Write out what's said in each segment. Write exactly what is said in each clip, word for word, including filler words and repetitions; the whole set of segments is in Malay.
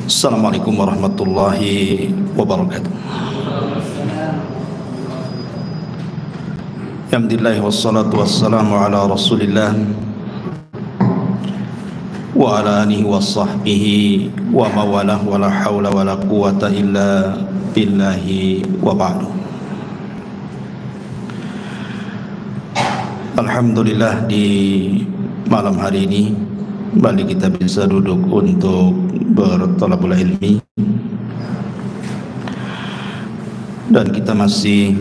Assalamualaikum warahmatullahi wabarakatuh. Alhamdulillah wassalatu wassalamu ala Rasulillah wa ala alihi wa sahbihi wa mawalah wa la hawla wa la quwata illa billahi wa ba'du. Alhamdulillah, di malam hari ini kembali kita bisa duduk untuk berthalabul ilmi, dan kita masih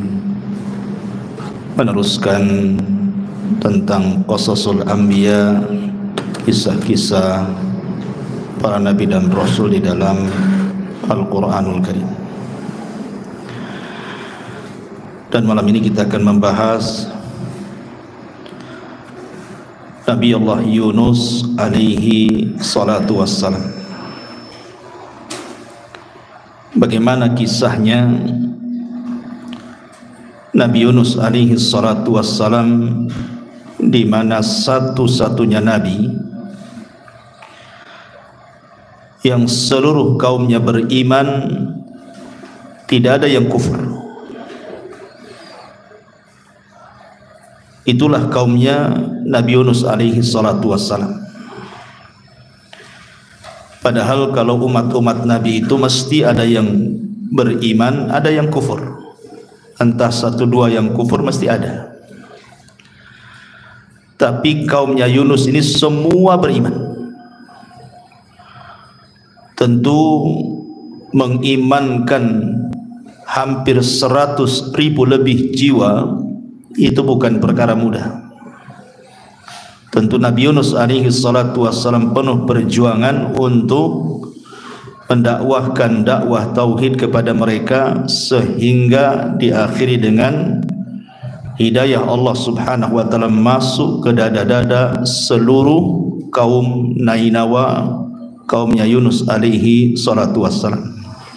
meneruskan tentang qasasul anbiya, kisah-kisah para nabi dan rasul di dalam Al-Quranul Karim. Dan malam ini kita akan membahas Nabi Allah Yunus alaihi salatu wassalam. Bagaimana kisahnya Nabi Yunus alaihi salatu wassalam, di mana satu-satunya nabi yang seluruh kaumnya beriman, tidak ada yang kufur. Itulah kaumnya Nabi Yunus alaihi salatu wassalam. Padahal kalau umat-umat Nabi itu mesti ada yang beriman, ada yang kufur. Entah satu dua yang kufur mesti ada. Tapi kaumnya Yunus ini semua beriman. Tentu mengimankan hampir seratus ribu lebih jiwa itu bukan perkara mudah. Tentu Nabi Yunus alaihi salatu wassalam penuh perjuangan untuk mendakwahkan dakwah tauhid kepada mereka, sehingga diakhiri dengan hidayah Allah subhanahu wa ta'ala masuk ke dada-dada seluruh kaum Nainawa, kaumnya Yunus alaihi salatu wassalam.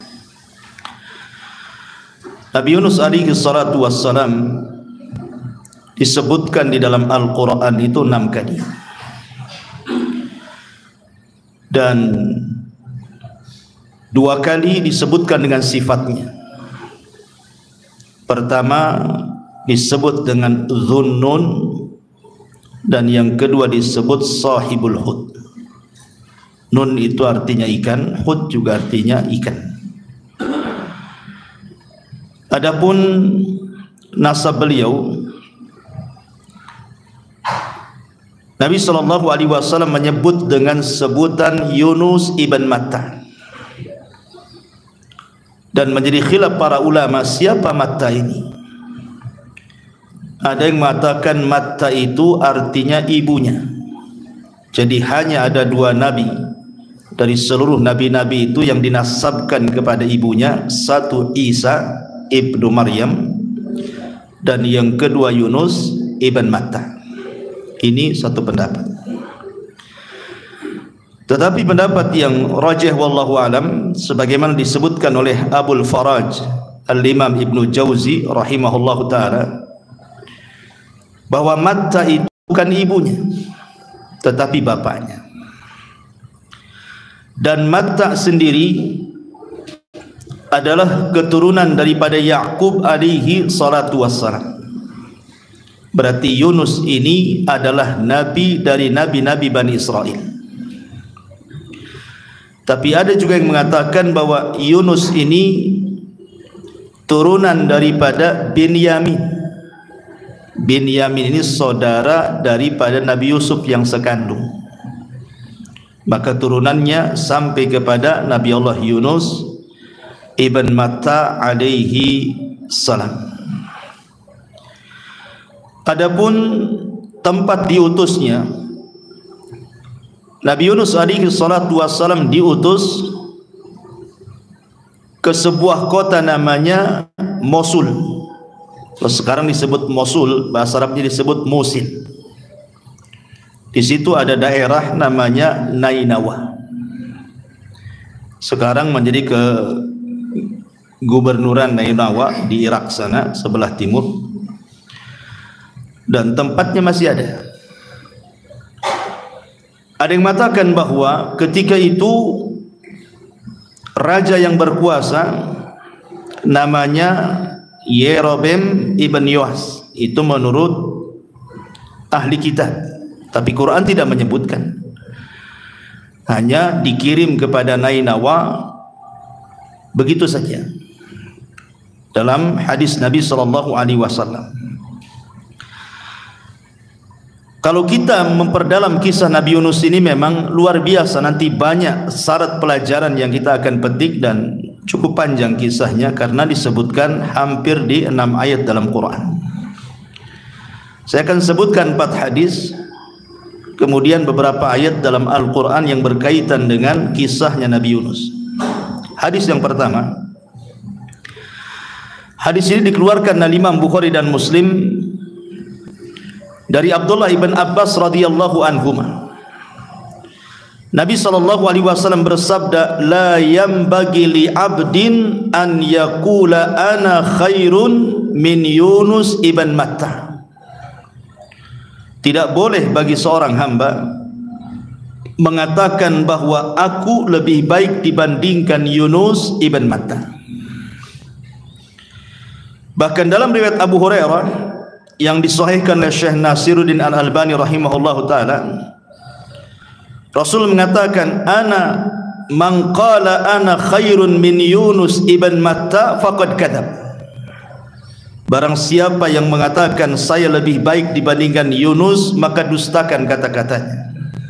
Nabi Yunus alaihi salatu wassalam disebutkan di dalam Al-Quran itu enam kali, dan dua kali disebutkan dengan sifatnya. Pertama disebut dengan Dhunnun, dan yang kedua disebut Sahibul Hud. Nun itu artinya ikan, Hud juga artinya ikan. Adapun nasab beliau, Nabi sallallahu alaihi wasallam menyebut dengan sebutan Yunus ibn Matta, dan menjadi khilaf para ulama siapa Matta ini. Ada yang mengatakan Matta itu artinya ibunya. Jadi hanya ada dua nabi dari seluruh nabi-nabi itu yang dinasabkan kepada ibunya, satu Isa ibnu Maryam, dan yang kedua Yunus ibn Matta. Ini satu pendapat. Tetapi pendapat yang rajih wallahu alam, sebagaimana disebutkan oleh Abul Faraj Al-Imam Ibnu Jauzi rahimahullahu taala, bahwa Matta itu bukan ibunya tetapi bapaknya. Dan Matta sendiri adalah keturunan daripada Yaqub alaihi salatu wassalam. Berarti Yunus ini adalah nabi dari nabi-nabi Bani Israel. Tapi ada juga yang mengatakan bahwa Yunus ini turunan daripada Binyamin. Binyamin ini saudara daripada Nabi Yusuf yang sekandung. Maka turunannya sampai kepada Nabi Allah Yunus ibn Matta alaihi salam. Adapun tempat diutusnya, Nabi Yunus alaihi salatu wassalam diutus ke sebuah kota namanya Mosul. Sekarang disebut Mosul, bahasa Arabnya disebut Musil. Di situ ada daerah namanya Nainawa. Sekarang menjadi ke gubernuran Nainawa di Irak sana, sebelah timur. Dan tempatnya masih ada. Ada yang mengatakan bahwa ketika itu raja yang berkuasa namanya Yerobeam ibn Yoas. Itu menurut ahli kitab, tapi Quran tidak menyebutkan, hanya dikirim kepada Nainawa begitu saja dalam hadis Nabi sallallahu alaihi wasallam. Kalau kita memperdalam kisah Nabi Yunus ini memang luar biasa, nanti banyak syarat pelajaran yang kita akan petik dan cukup panjang kisahnya karena disebutkan hampir di enam ayat dalam Quran. Saya akan sebutkan empat hadis, kemudian beberapa ayat dalam Al-Quran yang berkaitan dengan kisahnya Nabi Yunus. Hadis yang pertama, hadis ini dikeluarkan oleh Imam Bukhari dan Muslim dari Abdullah ibn Abbas radhiyallahu anhuma. Nabi sallallahu alaihi wasallam bersabda, la yanbaghi li 'abdin an yaqula ana khairun min Yunus ibn Matta. Tidak boleh bagi seorang hamba mengatakan bahwa aku lebih baik dibandingkan Yunus ibn Matta. Bahkan dalam riwayat Abu Hurairah yang disahihkan oleh Syekh Nasiruddin Al-Albani rahimahullahu taala, Rasul mengatakan, ana man qala ana khairun min Yunus ibn Matta faqad kadzab. Barang siapa yang mengatakan saya lebih baik dibandingkan Yunus, maka dustakan kata-katanya.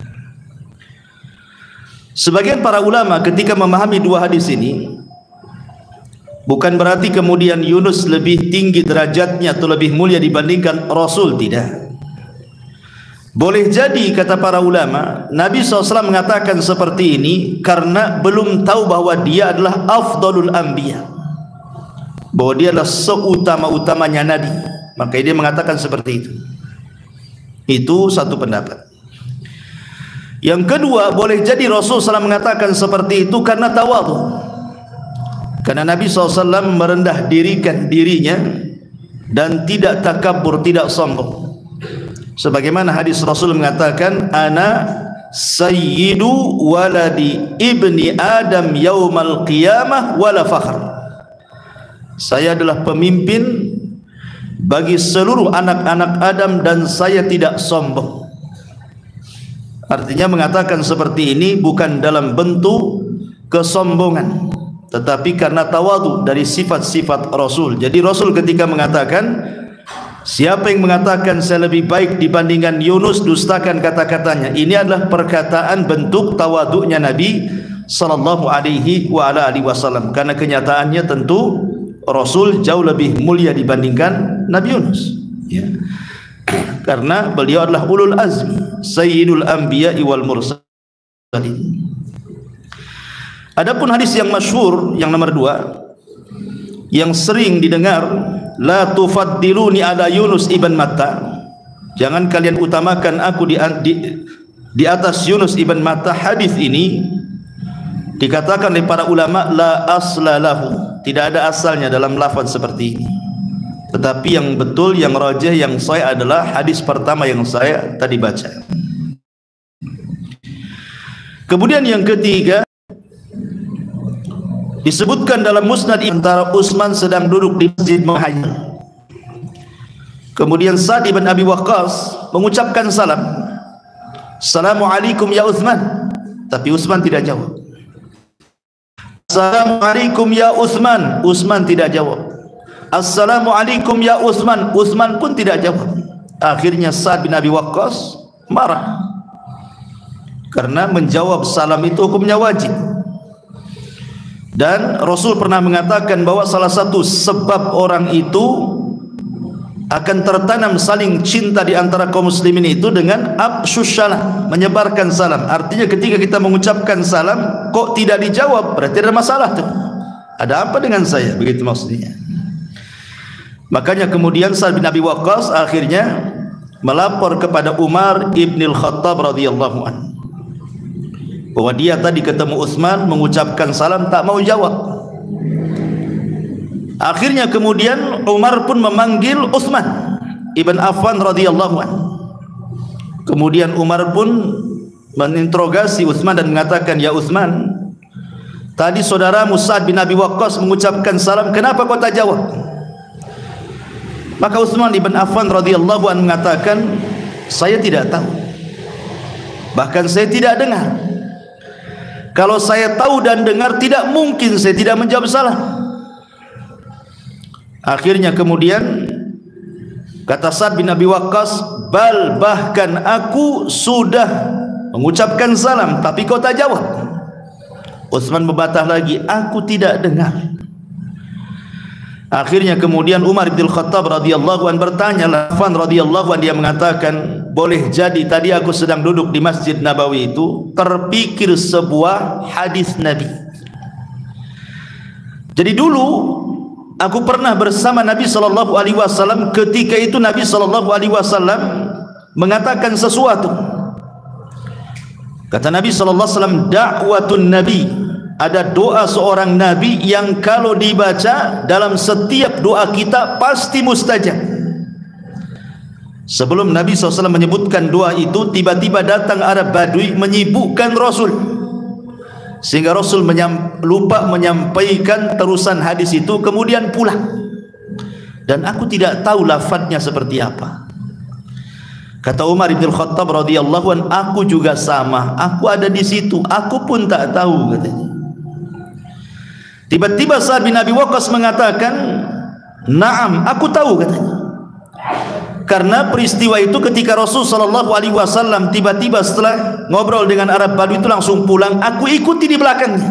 Sebagian para ulama ketika memahami dua hadis ini, bukan berarti kemudian Yunus lebih tinggi derajatnya atau lebih mulia dibandingkan Rasul, tidak. Boleh jadi, kata para ulama, Nabi shallallahu alaihi wasallam mengatakan seperti ini karena belum tahu bahwa dia adalah afdalul anbiya, bahwa dia adalah seutama-utamanya Nabi, maka dia mengatakan seperti itu. Itu satu pendapat. Yang kedua, boleh jadi Rasul shallallahu alaihi wasallam mengatakan seperti itu karena tawadhu, karena Nabi shallallahu alaihi wasallam merendah dirikan dirinya dan tidak takabur, tidak sombong. Sebagaimana hadis Rasul mengatakan, ana sayyidu waladi ibni Adam yaumal qiyamah wala fakhr. Saya adalah pemimpin bagi seluruh anak-anak Adam dan saya tidak sombong. Artinya mengatakan seperti ini bukan dalam bentuk kesombongan, tetapi karena tawadhu dari sifat-sifat Rasul. Jadi Rasul ketika mengatakan, siapa yang mengatakan saya lebih baik dibandingkan Yunus, dustakan kata-katanya. Ini adalah perkataan bentuk tawadhu'nya Nabi sallallahu alaihi wa ala alihi wasallam, karena kenyataannya tentu Rasul jauh lebih mulia dibandingkan Nabi Yunus, ya. Karena beliau adalah ulul azmi, sayyidul anbiya'i wal mursalin. Adapun hadis yang masyhur yang nomor dua, yang sering didengar, la tufaddiluni ala Yunus ibn Matta, jangan kalian utamakan aku di, di, di atas Yunus ibn Matta. Hadis ini dikatakan oleh para ulama la asla lahu, tidak ada asalnya dalam lafaz seperti ini. Tetapi yang betul, yang rajih, yang sahih adalah hadis pertama yang saya tadi baca. Kemudian yang ketiga, disebutkan dalam musnad antara Utsman sedang duduk di masjid menghayal. Kemudian Sa'd bin Abi Waqqas mengucapkan salam, Assalamualaikum ya Utsman. Tapi Utsman tidak jawab. Assalamualaikum ya Utsman. Utsman tidak jawab. Assalamualaikum ya Utsman. Utsman pun tidak jawab. Akhirnya Sa'd bin Abi Waqqas marah, karena menjawab salam itu hukumnya wajib. Dan Rasul pernah mengatakan bahwa salah satu sebab orang itu akan tertanam saling cinta di antara kaum muslimin itu dengan afsyus salam, menyebarkan salam. Artinya ketika kita mengucapkan salam kok tidak dijawab, berarti ada masalah tuh. Ada apa dengan saya? Begitu maksudnya. Makanya kemudian Sa'd bin Abi Waqqas akhirnya melapor kepada Umar ibnil Khattab radhiyallahu anhu bahwa dia tadi ketemu Utsman mengucapkan salam tak mau jawab. Akhirnya kemudian Umar pun memanggil Utsman ibn Affan radhiyallahu anhu. Kemudian Umar pun meninterogasi Utsman dan mengatakan, ya Utsman, tadi saudaramu Sa'ad bin Abi Waqqas mengucapkan salam, kenapa kau tak jawab? Maka Utsman ibn Affan radhiyallahu anhu mengatakan, saya tidak tahu, bahkan saya tidak dengar. Kalau saya tahu dan dengar, tidak mungkin saya tidak menjawab salam. Akhirnya kemudian kata Sa'ad bin Abi Waqqas, bal bahkan aku sudah mengucapkan salam tapi kau tak jawab. Utsman membantah lagi, aku tidak dengar. Akhirnya kemudian Umar bin Khattab radhiyallahu anhu bertanya, Affan radhiyallahu anhu, dia mengatakan, boleh jadi tadi aku sedang duduk di Masjid Nabawi itu terpikir sebuah hadis Nabi. Jadi dulu aku pernah bersama Nabi sallallahu alaihi wasallam, ketika itu Nabi sallallahu alaihi wasallam mengatakan sesuatu. Kata Nabi sallallahu alaihi wasallam, da'watun nabi, ada doa seorang nabi yang kalau dibaca dalam setiap doa kita pasti mustajab. Sebelum Nabi sallallahu alaihi wasallam menyebutkan doa itu, tiba-tiba datang Arab Badui menyibukkan Rasul, sehingga Rasul menyam, lupa menyampaikan terusan hadis itu, kemudian pulang. Dan aku tidak tahu lafadznya seperti apa. Kata Umar bin Khattab radhiyallahu anhu, aku juga sama, aku ada di situ, aku pun tak tahu, katanya. Tiba-tiba Sa'ad bin Abi Waqqas mengatakan, "Na'am, aku tahu," katanya. Karena peristiwa itu ketika Rasul sallallahu alaihi wasallam tiba-tiba setelah ngobrol dengan Arab Badui itu langsung pulang, aku ikuti di belakangnya.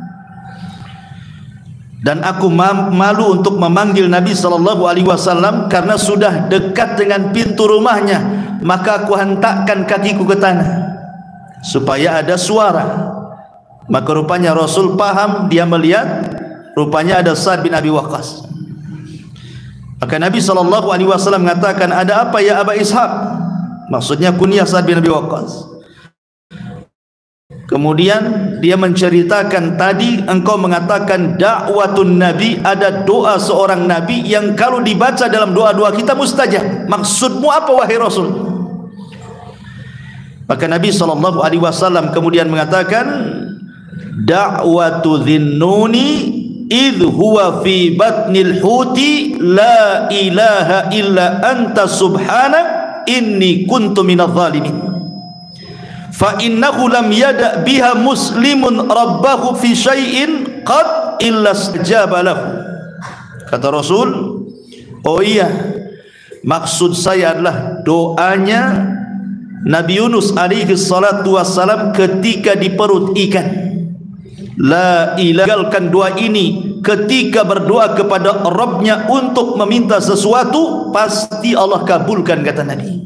Dan aku malu untuk memanggil Nabi sallallahu alaihi wasallam karena sudah dekat dengan pintu rumahnya, maka aku hentakkan kakiku ke tanah supaya ada suara. Maka rupanya Rasul paham, dia melihat rupanya ada Sa'ad bin Abi Waqqas. Maka Nabi sallallahu alaihi wasallam mengatakan, ada apa ya Aba Ishaq? Maksudnya kunyah Sa'ad bin Abi Waqqas. Kemudian dia menceritakan, tadi engkau mengatakan da'watun nabi, ada doa seorang nabi yang kalau dibaca dalam doa-doa kita mustajab. Maksudmu apa wahai Rasul? Maka Nabi sallallahu alaihi wasallam kemudian mengatakan, da'watu dhinnuni idh huwa fi batnil huti la ilaha illa anta subhanak inni kuntu minadh dhalimin fa innahu lam yada' biha muslimun rabbahu fi syai'in qad illa istajaba lahu. Kata Rasul, oh iya, maksud saya adalah doanya Nabi Yunus alaihi salatu wassalam ketika di perut ikan. La ilahalkan doa ini ketika berdoa kepada Rabbnya untuk meminta sesuatu, pasti Allah kabulkan, kata Nabi.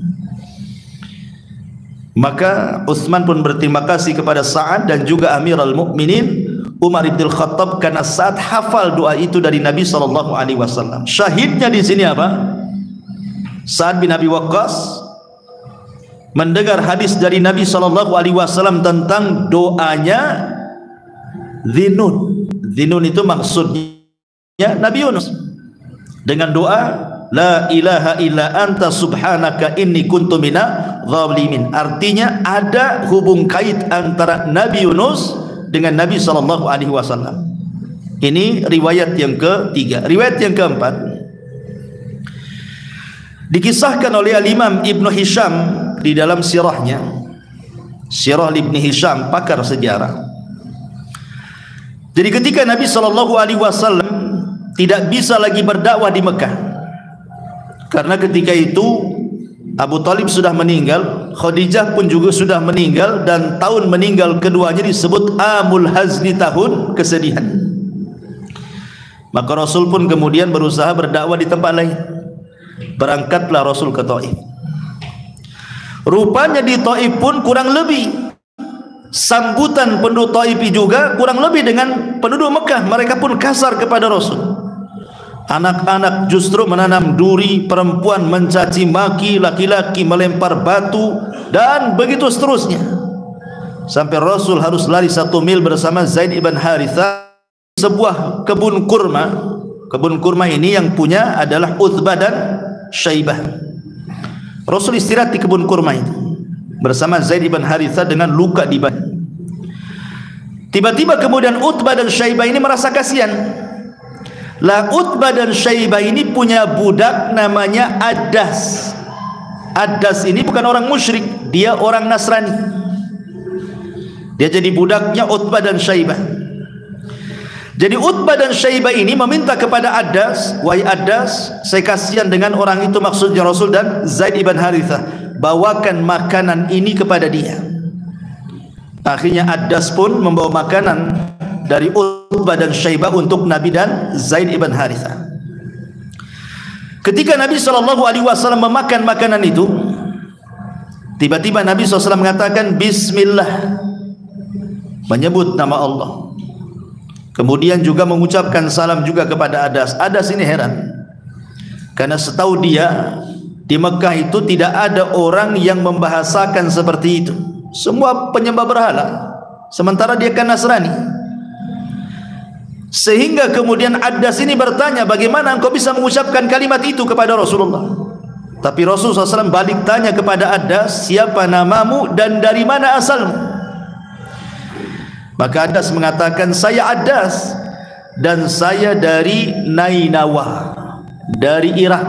Maka Utsman pun berterima kasih kepada Sa'ad dan juga Amirul Mukminin Umar bin Khattab karena Sa'ad hafal doa itu dari Nabi sallallahu alaihi wasallam. Syahidnya di sini apa? Sa'ad bin Abi Waqqas mendengar hadis dari Nabi sallallahu alaihi wasallam tentang doanya Dhinun. Dhinun itu maksudnya Nabi Yunus dengan doa la ilaha illa anta subhanaka inni kuntu minadh dhalimin. Artinya ada hubung kait antara Nabi Yunus dengan Nabi sallallahu alaihi wasallam. Ini riwayat yang ketiga. Riwayat yang keempat dikisahkan oleh Al-Imam Ibnu Hisham di dalam sirahnya. Sirah Ibnu Hisham, pakar sejarah. Jadi ketika Nabi sallallahu alaihi wasallam tidak bisa lagi berdakwah di Mekah, karena ketika itu Abu Talib sudah meninggal, Khadijah pun juga sudah meninggal, dan tahun meninggal keduanya disebut Amul Hazni, tahun kesedihan. Maka Rasul pun kemudian berusaha berdakwah di tempat lain. Berangkatlah Rasul ke Taif. Rupanya di Taif pun kurang lebih sambutan penduduk Taif juga kurang lebih dengan penduduk Mekah. Mereka pun kasar kepada Rasul. Anak-anak justru menanam duri, perempuan mencaci maki, laki-laki melempar batu, dan begitu seterusnya. Sampai Rasul harus lari satu mil bersama Zaid ibn Harithah, sebuah kebun kurma. Kebun kurma ini yang punya adalah Utsbah dan Syaibah. Rasul istirahat di kebun kurma itu bersama Zaid ibn Harithah dengan luka di badan. Tiba-tiba kemudian Utbah dan Syaibah ini merasa kasihan. Lah Utbah dan Syaibah ini punya budak namanya Adas. Adas ini bukan orang musyrik, dia orang Nasrani. Dia jadi budaknya Utbah dan Syaibah. Jadi Utbah dan Syaibah ini meminta kepada Adas, wahai Adas, saya kasihan dengan orang itu, maksudnya Rasul dan Zaid ibn Harithah, bawakan makanan ini kepada dia. Akhirnya Adas pun membawa makanan dari Utbah dan Syaibah untuk Nabi dan Zaid ibn Harithah. Ketika Nabi shallallahu alaihi wasallam memakan makanan itu, tiba-tiba Nabi shallallahu alaihi wasallam mengatakan Bismillah, menyebut nama Allah. Kemudian juga mengucapkan salam juga kepada Adas. Adas ini heran, karena setahu dia di Mekah itu tidak ada orang yang membahasakan seperti itu. Semua penyembah berhala, sementara dia kan Nasrani. Sehingga kemudian Adas ini bertanya, bagaimana engkau bisa mengucapkan kalimat itu kepada Rasulullah? Tapi Rasulullah shallallahu alaihi wasallam balik tanya kepada Adas, siapa namamu dan dari mana asalmu? Maka Adas mengatakan, saya Adas dan saya dari Nainawa, dari Irak.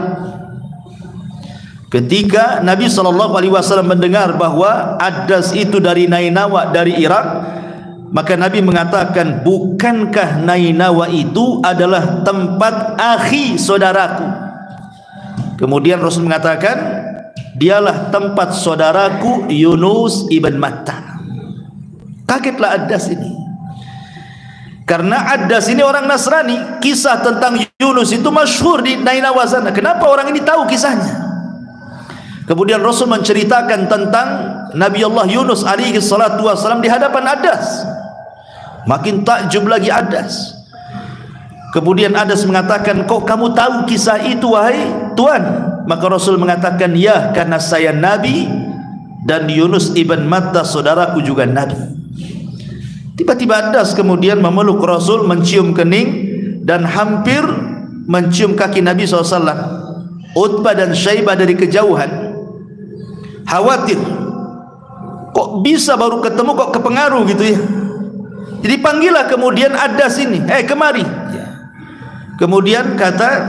Ketika Nabi shallallahu alaihi wasallam mendengar bahwa Adas itu dari Nainawa, dari Irak, maka Nabi mengatakan, bukankah Nainawa itu adalah tempat akhi saudaraku? Kemudian Rasul mengatakan, dialah tempat saudaraku Yunus ibn Matta. Kagetlah Adas ini, karena Adas ini orang Nasrani. Kisah tentang Yunus itu masyhur di Nainawa sana. Kenapa orang ini tahu kisahnya? Kemudian Rasul menceritakan tentang Nabi Allah Yunus alaihi salatu wassalam di hadapan Adas. Makin takjub lagi Adas. Kemudian Adas mengatakan, kok kamu tahu kisah itu wahai Tuan? Maka Rasul mengatakan, ya, karena saya Nabi dan Yunus ibn Matta saudaraku juga Nabi. Tiba-tiba Adas kemudian memeluk Rasul, mencium kening dan hampir mencium kaki Nabi shallallahu alaihi wasallam. Utbah dan Syaibah dari kejauhan khawatir, kok bisa baru ketemu kok kepengaruh gitu ya. Jadi panggillah kemudian Adas ini, eh kemari. Kemudian kata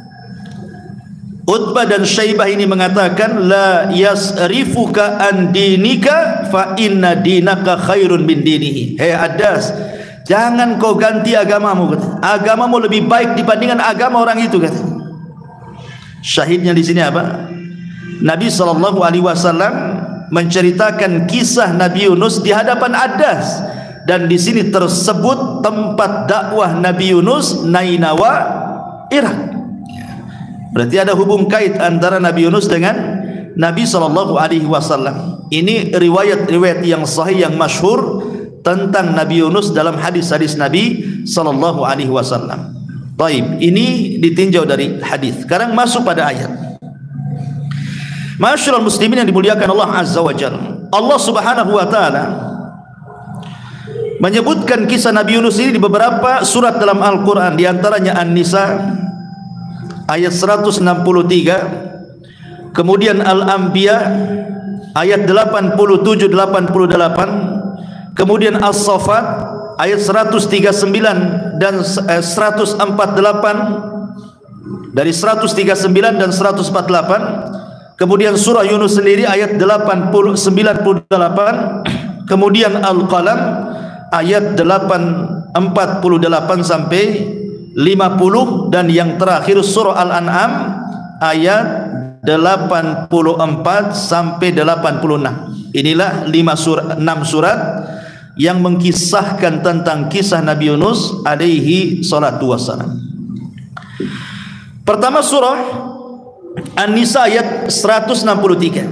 Utbah dan Syaibah ini mengatakan, la yasrifuka an dinika fa inna dinaka khairun min dinihi. Hei Adas, jangan kau ganti agamamu, kata. Agamamu lebih baik dibandingkan agama orang itu, kata. Syahidnya di sini apa? Nabi shallallahu alaihi wasallam menceritakan kisah Nabi Yunus di hadapan Adas, dan di sini tersebut tempat dakwah Nabi Yunus, Nainawa, Irak. Berarti ada hubung kait antara Nabi Yunus dengan Nabi shallallahu alaihi wasallam. Ini riwayat-riwayat yang sahih yang masyhur tentang Nabi Yunus dalam hadis-hadis Nabi shallallahu alaihi wasallam. Baik, ini ditinjau dari hadis. Sekarang masuk pada ayat. Masyaallah muslimin yang dimuliakan Allah Azza wa Jalla. Allah Subhanahu wa taala menyebutkan kisah Nabi Yunus ini di beberapa surat dalam Al-Qur'an, di antaranya An-Nisa ayat seratus enam puluh tiga, kemudian Al-Anbiya ayat delapan puluh tujuh delapan puluh delapan, kemudian As-Saffat ayat seratus tiga puluh sembilan dan seratus empat puluh delapan, dari seratus tiga puluh sembilan dan seratus empat puluh delapan. Kemudian surah Yunus sendiri ayat delapan puluh sembilan puluh delapan, kemudian Al-Qalam ayat delapan empat puluh delapan sampai lima puluh, dan yang terakhir surah Al-An'am ayat delapan puluh empat sampai delapan puluh enam. Inilah lima surat, enam surat yang mengkisahkan tentang kisah Nabi Yunus alaihi salatu wassalam. Pertama surah An-Nisa ayat seratus enam puluh tiga.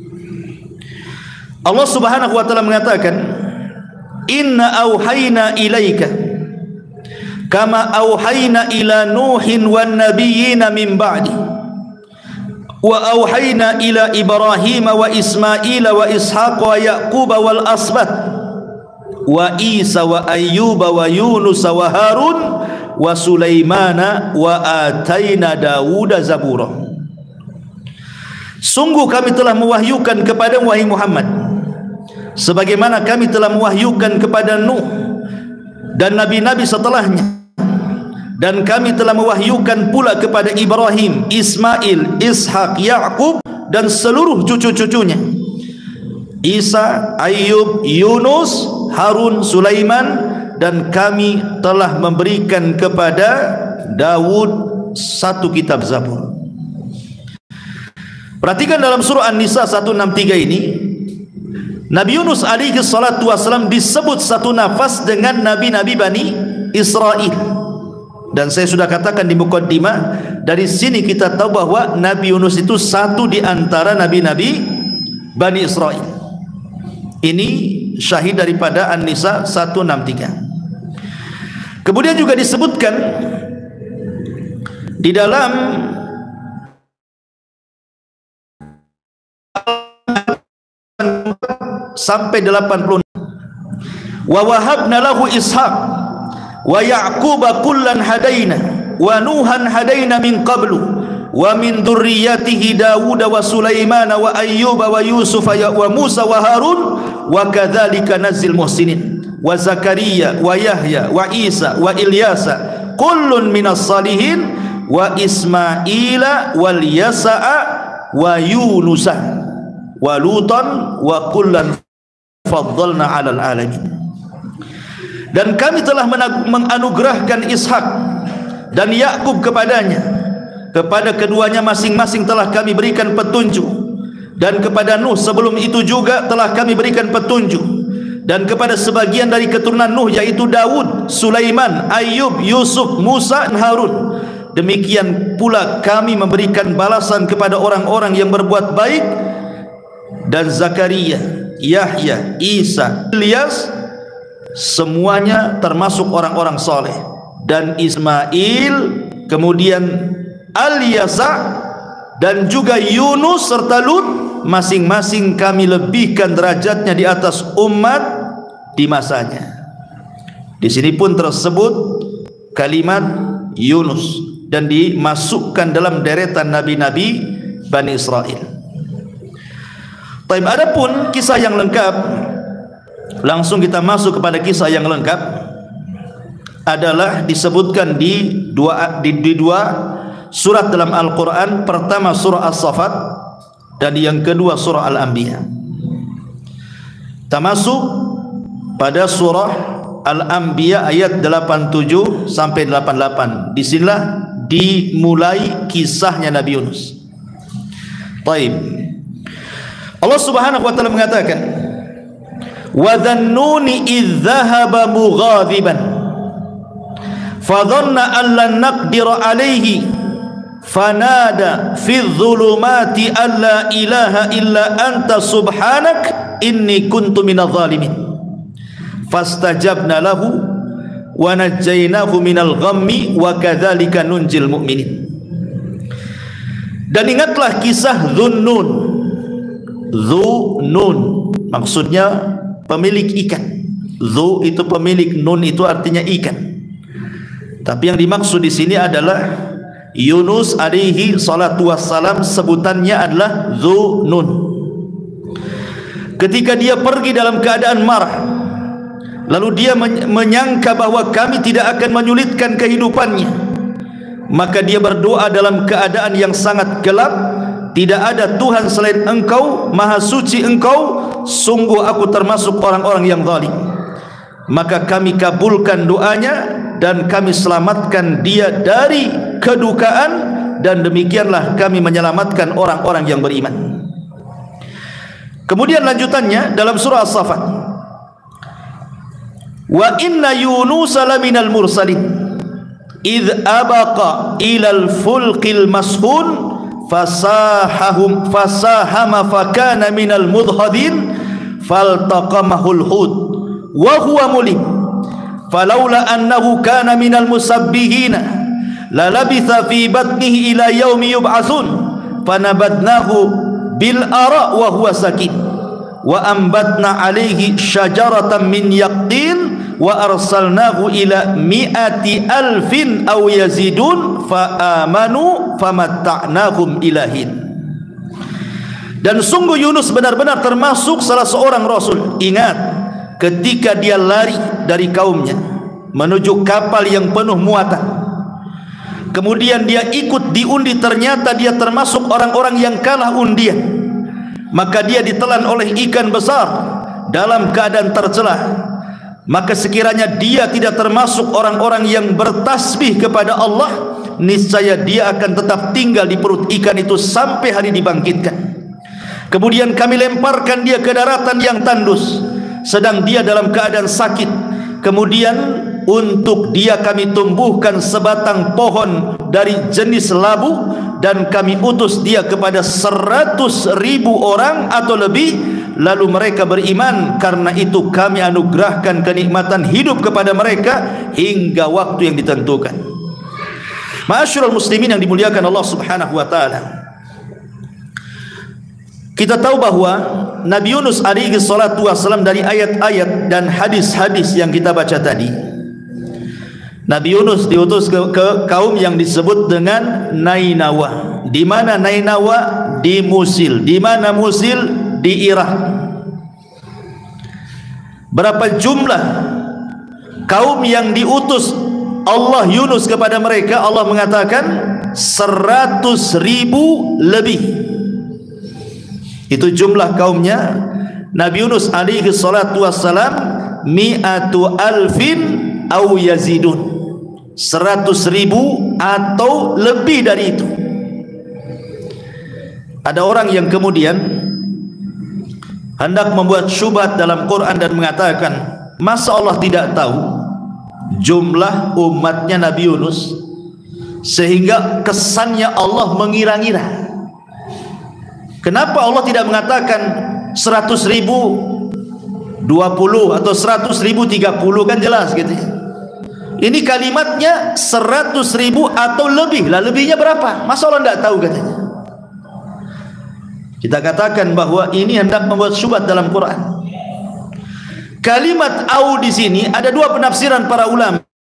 Allah Subhanahu wa taala mengatakan, inna auhayna ilaika kama auhayna ila nuhin wan nabiyina min ba'di wa auhayna ila ibrahim wa ismaila wa ishaq wa yaqub wal asbat wa isa wa ayyuba wa yunus wa harun wa sulaimana wa ataina dauda zabura. Sungguh kami telah mewahyukan kepada wahai Muhammad sebagaimana kami telah mewahyukan kepada Nuh dan nabi-nabi setelahnya. Dan kami telah mewahyukan pula kepada Ibrahim, Ismail, Ishak, Yaqub dan seluruh cucu-cucunya, Isa, Ayub, Yunus, Harun, Sulaiman, dan kami telah memberikan kepada Daud satu kitab Zabur. Perhatikan dalam surah An-Nisa seratus enam puluh tiga ini, Nabi Yunus alaihi salatu wasalam disebut satu nafas dengan nabi-nabi Bani Israel. Dan saya sudah katakan di mukaddimah, dari sini kita tahu bahwa Nabi Yunus itu satu di antara nabi-nabi Bani Israel. Ini syahid daripada An-Nisa seratus enam puluh tiga. Kemudian juga disebutkan di dalam sampai delapan puluh. Wa wahabna lahu Ishaq wa Ya'quba kullan hadaina wa Nuhan hadaina min qablu wa min dzurriyyatihi Dawud wa Sulaiman wa Ayyub wa Yusuf wa Musa wa Harun wa kadzalika nazil muhsinin wa Zakaria wa Yahya wa Isa wa Ilyasa kullun minas salihin wa Ismaila wal Yasa'a wa Yunusa wa Lutan wa kullan faddalna 'alal alamin. Dan kami telah menganugerahkan Ishak dan Yaqub kepadanya, kepada keduanya masing-masing telah kami berikan petunjuk, dan kepada Nuh sebelum itu juga telah kami berikan petunjuk, dan kepada sebagian dari keturunan Nuh yaitu Daud, Sulaiman, Ayub, Yusuf, Musa dan Harun. Demikian pula kami memberikan balasan kepada orang-orang yang berbuat baik, dan Zakaria, Yahya, Isa, Ilyas semuanya termasuk orang-orang soleh, dan Ismail, kemudian Al-Yasa dan juga Yunus serta Lut, masing-masing kami lebihkan derajatnya di atas umat di masanya. Di sini pun tersebut kalimat Yunus dan dimasukkan dalam deretan nabi-nabi Bani Israel. Taib, adapun kisah yang lengkap, langsung kita masuk kepada kisah yang lengkap, adalah disebutkan di dua di, di dua surat dalam Al-Quran. Pertama surah As-Saffat, dan yang kedua surah Al-Anbiya. Kita masuk pada surah Al-Anbiya ayat delapan puluh tujuh sampai delapan puluh delapan. Disinilah dimulai kisahnya Nabi Yunus. Taib, Allah Subhanahu wa taala mengatakan, wa dhannuni idh dhahaba mughadiban fadhanna an lan naqdira alayhi fanada fi dhulumati an la ilaha illa anta subhanak inni kuntu minadh dhalimin fastajabna lahu wa najjaynahu minal ghammi wa kadzalika nunjil mu'minin. Dan ingatlah kisah Dhunnun. Dhunnun maksudnya pemilik ikan. Dhu itu pemilik, nun itu artinya ikan. Tapi yang dimaksud di sini adalah Yunus alaihi salatu wassalam, sebutannya adalah Dhunnun. Ketika dia pergi dalam keadaan marah, lalu dia menyangka bahwa kami tidak akan menyulitkan kehidupannya, maka dia berdoa dalam keadaan yang sangat gelap, tidak ada Tuhan selain Engkau, Maha Suci Engkau, sungguh aku termasuk orang-orang yang zalim. Maka kami kabulkan doanya dan kami selamatkan dia dari kedukaan, dan demikianlah kami menyelamatkan orang-orang yang beriman. Kemudian lanjutannya dalam surah As-Saffat, wa inna Yunusa laminal mursalin idh abaqa ilal fulqil mashhun fasahahum fasahama fakana minal mudhadin faltaqamahul hud wa huwa mulim falaula annahu kana minal musabbihina la labitha fi batnihi ila yaumi yub'atsun fanabadnahu bil ara wa huwa sakin wa ambatna alaihi syajaratan min yaqtin wa arsalnahu ila mi'ati alfin aw yazidun fa amanu famatta'nahum ilahin. Dan sungguh Yunus benar-benar termasuk salah seorang rasul. Ingat ketika dia lari dari kaumnya, menuju kapal yang penuh muatan. Kemudian dia ikut diundi, ternyata dia termasuk orang-orang yang kalah undian. Maka dia ditelan oleh ikan besar dalam keadaan tercela. Maka sekiranya dia tidak termasuk orang-orang yang bertasbih kepada Allah, niscaya dia akan tetap tinggal di perut ikan itu sampai hari dibangkitkan. Kemudian kami lemparkan dia ke daratan yang tandus, sedang dia dalam keadaan sakit. Kemudian untuk dia kami tumbuhkan sebatang pohon dari jenis labu, dan kami utus dia kepada seratus ribu orang atau lebih, lalu mereka beriman. Karena itu kami anugerahkan kenikmatan hidup kepada mereka hingga waktu yang ditentukan. Ma'asyiral muslimin yang dimuliakan Allah Subhanahu wa taala, kita tahu bahwa Nabi Yunus alaihi salatu wasallam, dari ayat-ayat dan hadis-hadis yang kita baca tadi, Nabi Yunus diutus ke, ke kaum yang disebut dengan Nainawa. Di mana Nainawa? Di Musil. Di mana Musil? Di Irak. Berapa jumlah kaum yang diutus Allah Yunus kepada mereka? Allah mengatakan seratus ribu lebih. Itu jumlah kaumnya Nabi Yunus alaihi salatu wassalam. Mi'atu alfin au yazidun, seratus ribu atau lebih dari itu. Ada orang yang kemudian hendak membuat syubhat dalam Quran dan mengatakan, masa Allah tidak tahu jumlah umatnya Nabi Yunus, sehingga kesannya Allah mengira-ngira. Kenapa Allah tidak mengatakan seratus ribu dua puluh atau seratus ribu tiga puluh, kan jelas gitu ya. Ini kalimatnya seratus ribu atau lebih. Lah lebihnya berapa? Masa Allah tidak tahu katanya. Kita katakan bahwa ini hendak membuat syubhat dalam Quran. Kalimat au di sini ada dua penafsiran para ulama.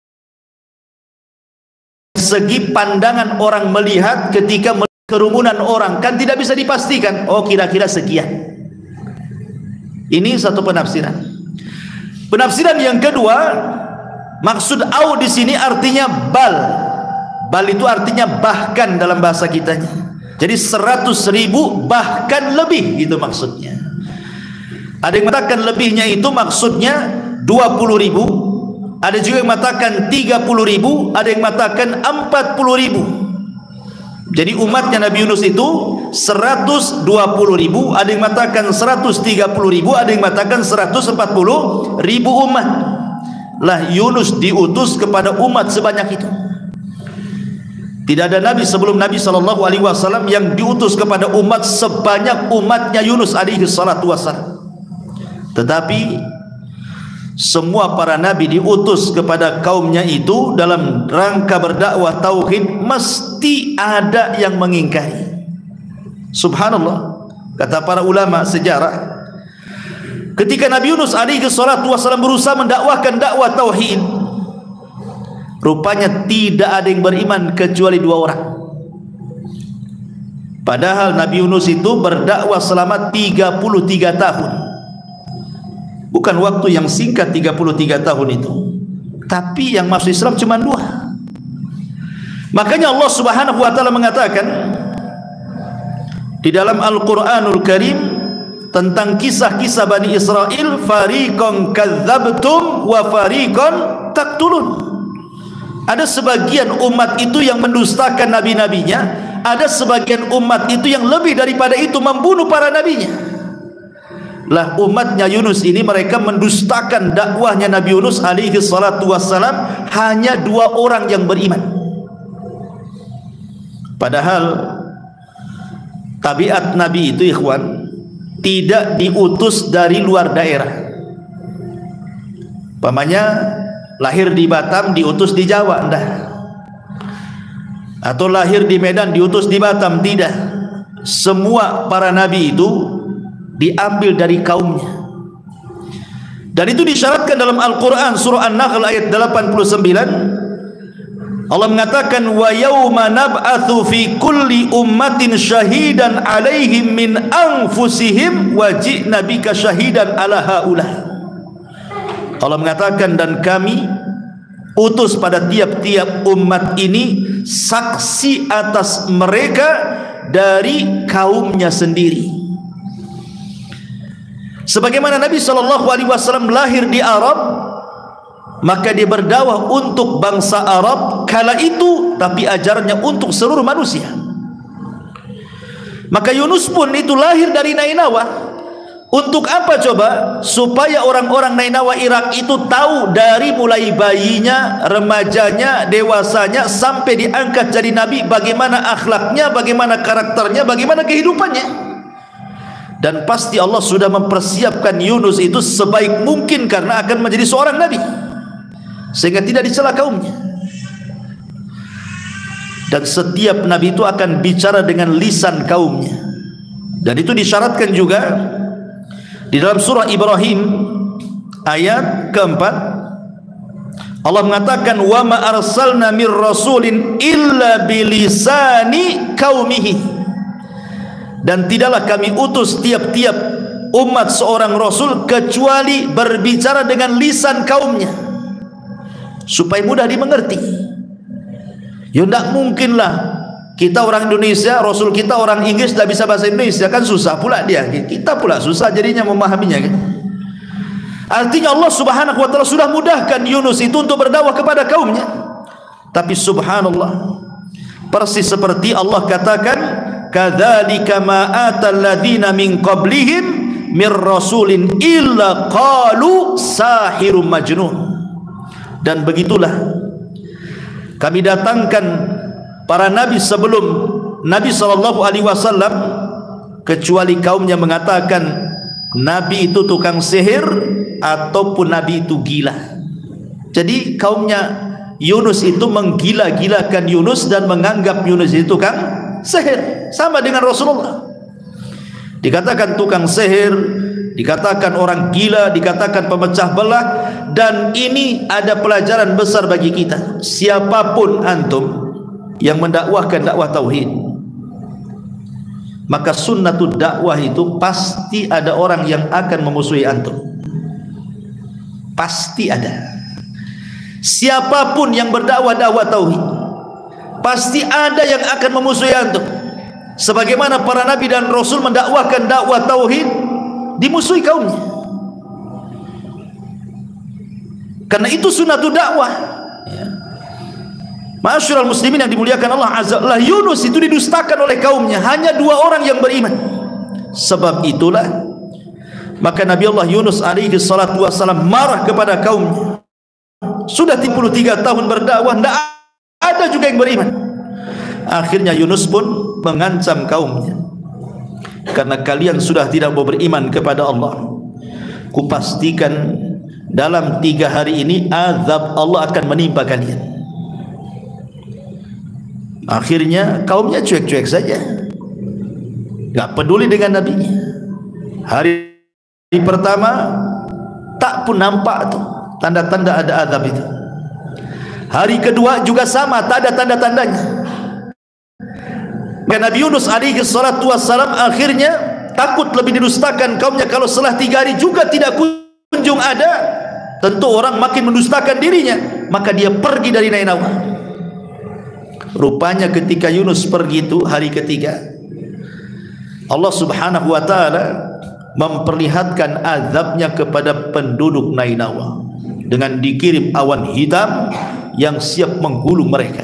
Segi pandangan orang melihat ketika kerumunan orang, kan tidak bisa dipastikan. Oh, kira-kira sekian. Ini satu penafsiran. Penafsiran yang kedua, maksud au di sini artinya bal. Bal itu artinya bahkan dalam bahasa kitanya. Jadi seratus ribu bahkan lebih, gitu maksudnya. Ada yang mengatakan lebihnya itu maksudnya dua puluh ribu, ada juga yang mengatakan tiga puluh ribu, ada yang mengatakan empat puluh ribu. Jadi umatnya Nabi Yunus itu seratus dua puluh ribu, ada yang mengatakan seratus tiga puluh ribu, ada yang mengatakan seratus empat puluh ribu umat. Lah Yunus diutus kepada umat sebanyak itu. Tidak ada nabi sebelum Nabi sallallahu alaihi wasallam yang diutus kepada umat sebanyak umatnya Yunus alaihi salatu wasallam. Tetapi semua para nabi diutus kepada kaumnya itu dalam rangka berdakwah tauhid, mesti ada yang mengingkari. Subhanallah, kata para ulama sejarah, ketika Nabi Yunus alaihi salatu wasallam berusaha mendakwahkan dakwah tauhid, rupanya tidak ada yang beriman kecuali dua orang. Padahal Nabi Yunus itu berdakwah selama tiga puluh tiga tahun. Bukan waktu yang singkat tiga puluh tiga tahun itu, tapi yang masuk Islam cuma dua. Makanya Allah Subhanahu wa taala mengatakan di dalam Al-Qur'anul Karim tentang kisah-kisah Bani Israel, fariqan kadzabtum wa fariqan taqtulun. Ada sebagian umat itu yang mendustakan nabi-nabinya, ada sebagian umat itu yang lebih daripada itu membunuh para nabinya. Lah umatnya Yunus ini mereka mendustakan dakwahnya Nabi Yunus alaihi salatu wassalam, hanya dua orang yang beriman. Padahal tabiat Nabi itu ikhwan tidak diutus dari luar daerah. Pamannya lahir di Batam diutus di Jawa, enggak. Atau lahir di Medan diutus di Batam, tidak. Semua para nabi itu diambil dari kaumnya. Dan itu disyaratkan dalam Al-Quran surah An-Nahl ayat delapan puluh sembilan. Allah mengatakan wa yauma nab'atsu fi kulli ummatin syahidan 'alaihim min anfusihim wa ji'na bika syahidan 'ala haula. Allah mengatakan, dan kami utus pada tiap-tiap umat ini saksi atas mereka dari kaumnya sendiri. Sebagaimana Nabi sallallahu alaihi wasallam lahir di Arab, maka dia berdakwah untuk bangsa Arab kala itu, tapi ajarannya untuk seluruh manusia. Maka Yunus pun itu lahir dari Nainawa. Untuk apa coba? Supaya orang-orang Nainawa Irak itu tahu dari mulai bayinya, remajanya, dewasanya sampai diangkat jadi nabi, bagaimana akhlaknya, bagaimana karakternya, bagaimana kehidupannya. Dan pasti Allah sudah mempersiapkan Yunus itu sebaik mungkin karena akan menjadi seorang nabi, sehingga tidak dicela kaumnya. Dan setiap nabi itu akan bicara dengan lisan kaumnya, dan itu disyaratkan juga di dalam surah Ibrahim ayat keempat. Allah mengatakan, wa ma arsalna mir rasulin illa bilisani qaumihi, dan tidaklah kami utus tiap-tiap umat seorang rasul kecuali berbicara dengan lisan kaumnya supaya mudah dimengerti. Ya tidak mungkinlah kita orang Indonesia, Rasul kita orang Inggris tidak bisa bahasa Indonesia, kan susah pula dia. Kita pula susah jadinya memahaminya kan? Artinya Allah subhanahu wa ta'ala sudah mudahkan Yunus itu untuk berdakwah kepada kaumnya. Tapi subhanallah, persis seperti Allah katakan, kadzalika ma atal ladzina min qablihim mir rasulin illa qalu sahirun majnun. Dan begitulah kami datangkan para nabi sebelum Nabi sallallahu alaihi wasallam, kecuali kaumnya mengatakan nabi itu tukang sihir ataupun nabi itu gila. Jadi kaumnya Yunus itu menggila-gilakan Yunus dan menganggap Yunus itu tukang sihir, sama dengan Rasulullah. Dikatakan tukang sihir, dikatakan orang gila, dikatakan pemecah belah. Dan ini ada pelajaran besar bagi kita. Siapapun antum yang mendakwahkan dakwah tauhid, maka sunnatul dakwah itu pasti ada orang yang akan memusuhi antum. Pasti ada. Siapapun yang berdakwah dakwah tauhid, pasti ada yang akan memusuhi antum. Sebagaimana para nabi dan rasul mendakwahkan dakwah tauhid, dimusuhi kaumnya. Karena itu sunnatul dakwah. Ya. Ma'asyiral muslimin yang dimuliakan Allah azza wa jalla, Yunus itu didustakan oleh kaumnya, hanya dua orang yang beriman. Sebab itulah maka Nabi Allah Yunus alaihi salatu wassalam marah kepada kaumnya. Sudah tiga puluh tiga tahun berdakwah, tidak ada juga yang beriman. Akhirnya Yunus pun mengancam kaumnya, karena kalian sudah tidak mau beriman kepada Allah, kupastikan dalam tiga hari ini azab Allah akan menimpa kalian. Akhirnya kaumnya cuek-cuek saja, gak peduli dengan Nabi. Hari pertama tak pun nampak tuh tanda-tanda ada azab itu. Hari kedua juga sama, tak ada tanda-tandanya. Maka Nabi Yunus alaihi salatu wassalam akhirnya takut lebih didustakan kaumnya. Kalau setelah tiga hari juga tidak kunjung ada, tentu orang makin mendustakan dirinya. Maka dia pergi dari Nainawa. Rupanya ketika Yunus pergi itu hari ketiga, Allah subhanahu wa ta'ala memperlihatkan azabnya kepada penduduk Nainawa dengan dikirim awan hitam yang siap menggulung mereka.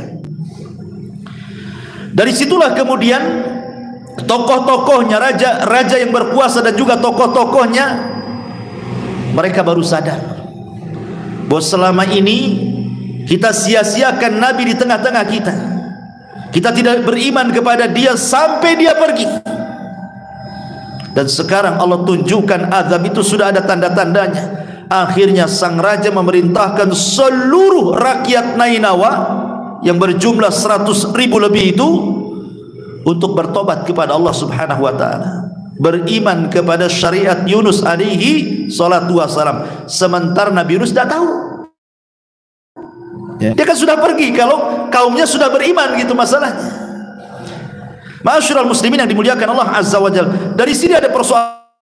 Dari situlah kemudian tokoh-tokohnya, raja raja yang berkuasa dan juga tokoh-tokohnya, mereka baru sadar bahwa selama ini kita sia-siakan Nabi di tengah-tengah kita. Kita tidak beriman kepada dia sampai dia pergi. Dan sekarang Allah tunjukkan azab itu sudah ada tanda-tandanya. Akhirnya sang raja memerintahkan seluruh rakyat Nainawa yang berjumlah seratus ribu lebih itu untuk bertobat kepada Allah subhanahu wa ta'ala, beriman kepada syariat Yunus alaihi salatu wassalam. Sementara Nabi Yunus tidak tahu, ya. Dia kan sudah pergi, kalau kaumnya sudah beriman, gitu masalahnya. Ma'asyiral muslimin yang dimuliakan Allah azza wa jalla, dari sini ada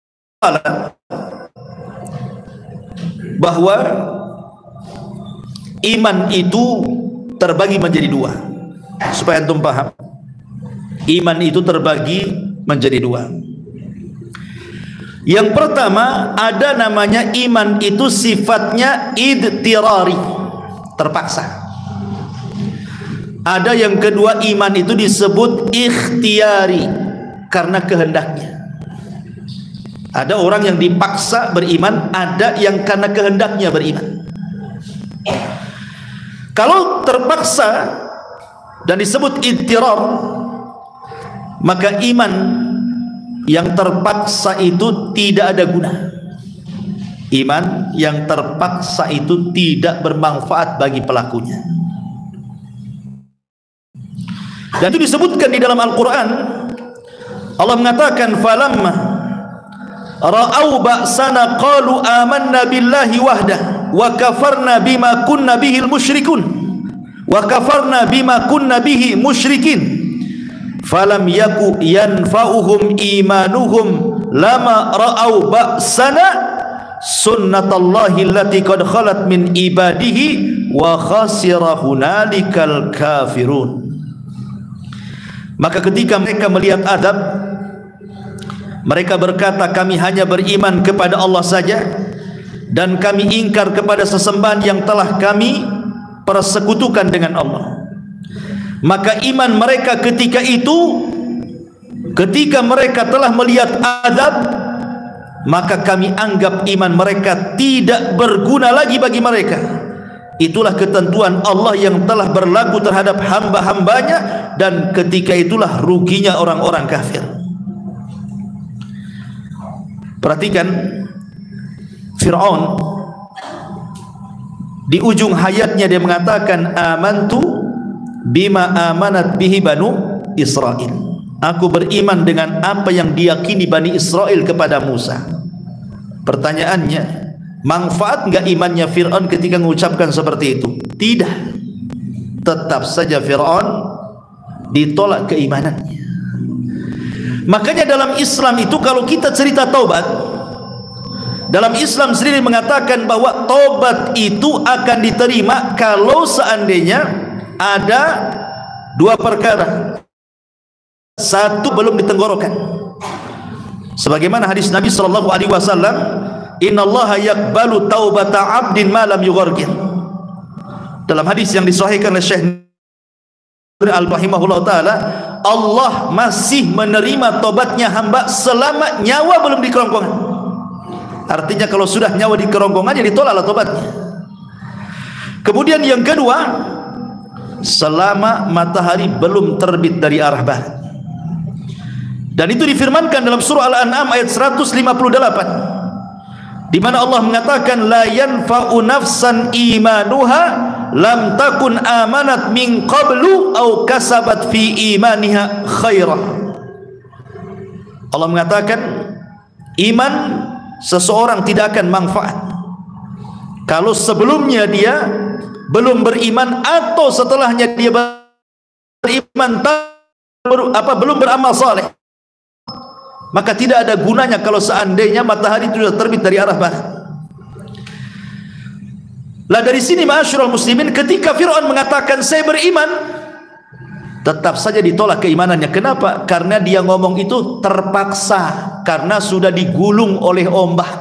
persoalan bahwa iman itu terbagi menjadi dua, supaya antum paham. Iman itu terbagi menjadi dua. Yang pertama, ada namanya iman itu sifatnya idtirari, terpaksa. Ada yang kedua, iman itu disebut ikhtiyari, karena kehendaknya. Ada orang yang dipaksa beriman, ada yang karena kehendaknya beriman. Kalau terpaksa dan disebut idtirar, maka iman yang terpaksa itu tidak ada guna. Iman yang terpaksa itu tidak bermanfaat bagi pelakunya. Dan itu disebutkan di dalam Al-Quran. Allah mengatakan, falamma ra'au ba'sana qalu amanna billahi wahdah wa kafarna bima kunna bihil musyrikun wa kafarna bima kunna bihi musyrikin falam yaku yanfa'uhum imanuhum lama ra'au ba'sana sunnatallahi allati qad khalat min ibadihi wa khasira hunalikal kafirun. Maka ketika mereka melihat adab, mereka berkata, kami hanya beriman kepada Allah saja, dan kami ingkar kepada sesembahan yang telah kami persekutukan dengan Allah. Maka iman mereka ketika itu, ketika mereka telah melihat adab, maka kami anggap iman mereka tidak berguna lagi bagi mereka. Itulah ketentuan Allah yang telah berlaku terhadap hamba-hambanya, dan ketika itulah ruginya orang-orang kafir. Perhatikan Fir'aun, di ujung hayatnya dia mengatakan, amantu bima amanat bihi banu Israel. Aku beriman dengan apa yang diyakini Bani Israel kepada Musa. Pertanyaannya, manfaat enggak imannya Fir'aun ketika mengucapkan seperti itu? Tidak. Tetap saja Fir'aun ditolak keimanannya. Makanya dalam Islam itu, kalau kita cerita taubat, dalam Islam sendiri mengatakan bahwa taubat itu akan diterima kalau seandainya ada dua perkara. Satu, belum ditenggorokan. Sebagaimana hadis Nabi sallallahu alaihi wasallam, innallaha yaqbalu taubata 'abdin ma lam yughargir. Dalam hadis yang disahihkan oleh Syekh Al-Rahimahullah taala, Allah masih menerima tobatnya hamba selama nyawa belum di kerongkongan. Artinya kalau sudah nyawa di kerongkongan, ya ditolaklah tobatnya. Kemudian yang kedua, selama matahari belum terbit dari arah barat. Dan itu difirmankan dalam surah Al-An'am ayat seratus lima puluh delapan, di mana Allah mengatakan, la yanfa'u nafsan imanuha lam takun amanat min qablu au kasabat fi imaniha khairah. Allah mengatakan, iman seseorang tidak akan manfaat kalau sebelumnya dia belum beriman, atau setelahnya dia beriman apa belum beramal saleh. Maka tidak ada gunanya kalau seandainya matahari itu sudah terbit dari arah barat. Lah dari sini ma'asyiral muslimin, ketika Fir'aun mengatakan saya beriman, tetap saja ditolak keimanannya. Kenapa? Karena dia ngomong itu terpaksa, karena sudah digulung oleh ombak.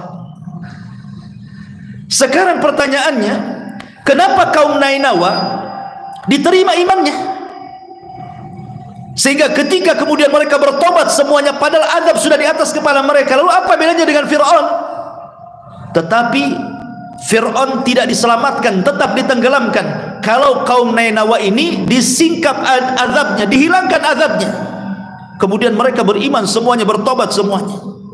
Sekarang pertanyaannya, kenapa kaum Nainawa diterima imannya? Sehingga ketika kemudian mereka bertobat semuanya, padahal adab sudah di atas kepala mereka, lalu apa bedanya dengan Fir'aun? Tetapi Fir'aun tidak diselamatkan, tetap ditenggelamkan. Kalau kaum Nainawa ini disingkap azabnya, dihilangkan azabnya, kemudian mereka beriman semuanya, bertobat semuanya.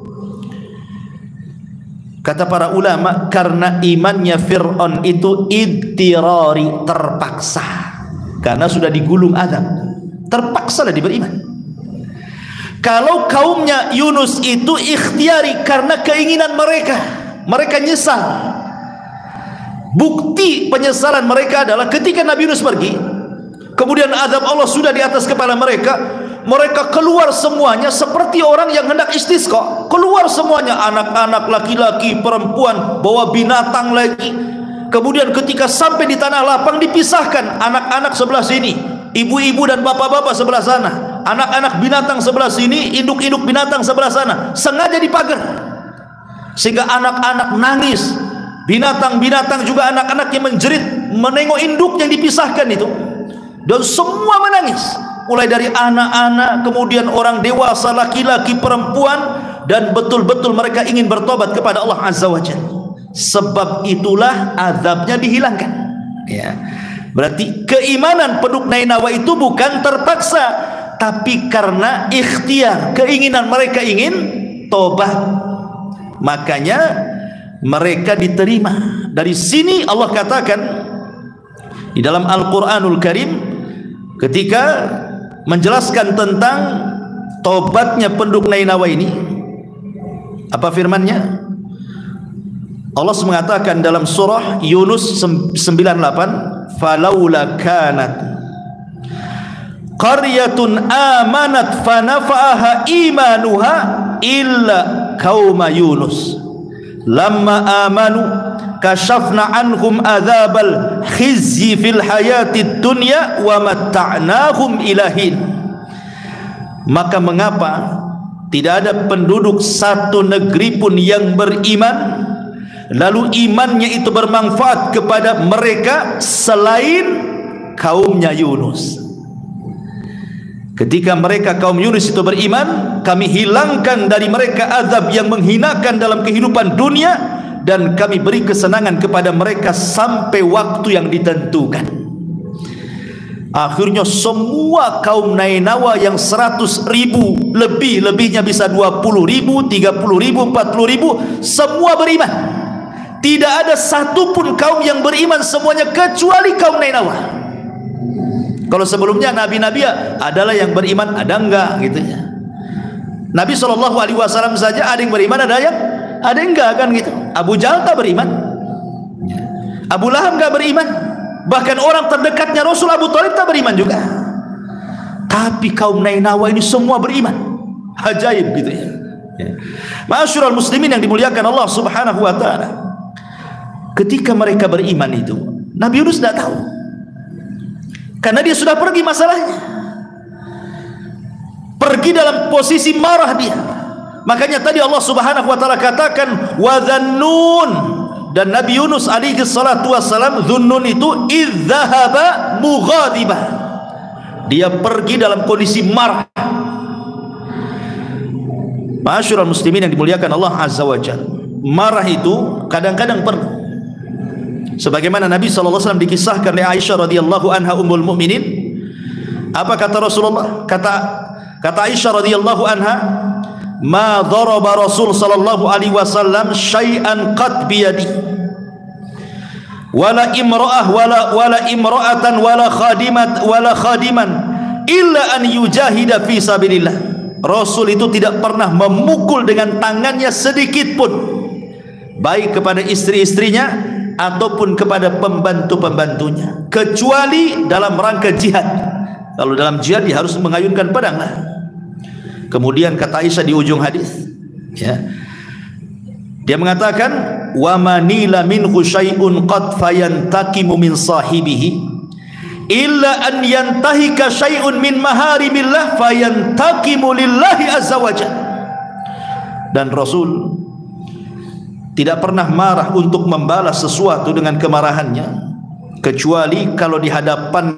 Kata para ulama, karena imannya Fir'aun itu idtirari, terpaksa, karena sudah digulung azab, terpaksa lah diberiman. Kalau kaumnya Yunus itu ikhtiari, karena keinginan mereka, mereka nyesal. Bukti penyesalan mereka adalah ketika Nabi Yunus pergi, kemudian azab Allah sudah di atas kepala mereka, mereka keluar semuanya seperti orang yang hendak istisqa. Keluar semuanya, anak-anak, laki-laki, perempuan, bawa binatang lagi. Kemudian ketika sampai di tanah lapang dipisahkan, anak-anak sebelah sini, ibu-ibu dan bapak-bapak sebelah sana, anak-anak binatang sebelah sini, induk-induk binatang sebelah sana, sengaja dipagar sehingga anak-anak nangis, binatang-binatang juga anak-anak yang menjerit menengok induk yang dipisahkan itu, dan semua menangis, mulai dari anak-anak, kemudian orang dewasa, laki-laki, perempuan, dan betul-betul mereka ingin bertobat kepada Allah Azza wa Jalla. Sebab itulah azabnya dihilangkan, ya. Berarti keimanan penduduk Nainawa itu bukan terpaksa, tapi karena ikhtiar, keinginan mereka ingin tobat, makanya mereka diterima. Dari sini Allah katakan di dalam Al-Quranul Karim ketika menjelaskan tentang tobatnya penduduk Nainawa ini, apa firman-Nya? Allah mengatakan dalam surah Yunus sembilan puluh delapan, falaula kanat qaryatun amanat fanafa'aha imanuha illa qauma Yunus lamma amanu kashafna anhum adzabal khizyi fil hayatid dunya wa matta'nahum ilahin. Maka mengapa tidak ada penduduk satu negeri pun yang beriman lalu imannya itu bermanfaat kepada mereka selain kaumnya Yunus? Ketika mereka kaum Yunus itu beriman, kami hilangkan dari mereka azab yang menghinakan dalam kehidupan dunia, dan kami beri kesenangan kepada mereka sampai waktu yang ditentukan. Akhirnya semua kaum Nainawa yang seratus ribu lebih, lebihnya bisa dua puluh ribu, tiga puluh ribu, empat puluh ribu, semua beriman. Tidak ada satupun kaum yang beriman semuanya kecuali kaum Nainawa. Kalau sebelumnya nabi-nabi adalah yang beriman, ada enggak gitu ya. Nabi shallallahu alaihi wasallam saja ada yang beriman, ada yang ada yang enggak kan gitu. Abu Jahal tak beriman, Abu Lahab enggak beriman, bahkan orang terdekatnya Rasul Abu Thalib tak beriman juga. Tapi kaum Nainawa ini semua beriman. Ajaib gitu ya. Ma'asyiral muslimin yang dimuliakan Allah Subhanahu wa taala. Ketika mereka beriman itu, Nabi Yunus tidak tahu, karena dia sudah pergi masalahnya, pergi dalam posisi marah dia. Makanya tadi Allah Subhanahu wa taala katakan wa dzannun, dan Nabi Yunus alaihi salatu wassalam, dzunnun itu idzahaba mughadibah, dia pergi dalam kondisi marah. Ma'asyiral muslimin yang dimuliakan Allah Azza wa Jalla, marah itu kadang-kadang perlu. Sebagaimana Nabi sallallahu alaihi wasallam dikisahkan oleh Aisyah radhiyallahu anha ummul mukminin, apa kata Rasulullah? Kata kata Aisyah radhiyallahu anha, ma daraba Rasul sallallahu alaihi wasallam syai'an qad biyadi wala imra'ah wala wala imra'atan wala khadimat wala khadiman illa an yujahida fi sabilillah. Rasul itu tidak pernah memukul dengan tangannya sedikit pun, baik kepada istri-istrinya ataupun kepada pembantu-pembantunya, kecuali dalam rangka jihad. Kalau dalam jihad dia harus mengayunkan pedang lah. Kemudian kata Aisyah di ujung hadis, ya, dia mengatakan wa manila minhu syai'un qad fayantakimu min sahibihi illa an yantahika syai'un min maharimillah fayantakimu lillahi azza wajalla. Dan Rasul tidak pernah marah untuk membalas sesuatu dengan kemarahannya, kecuali kalau di hadapan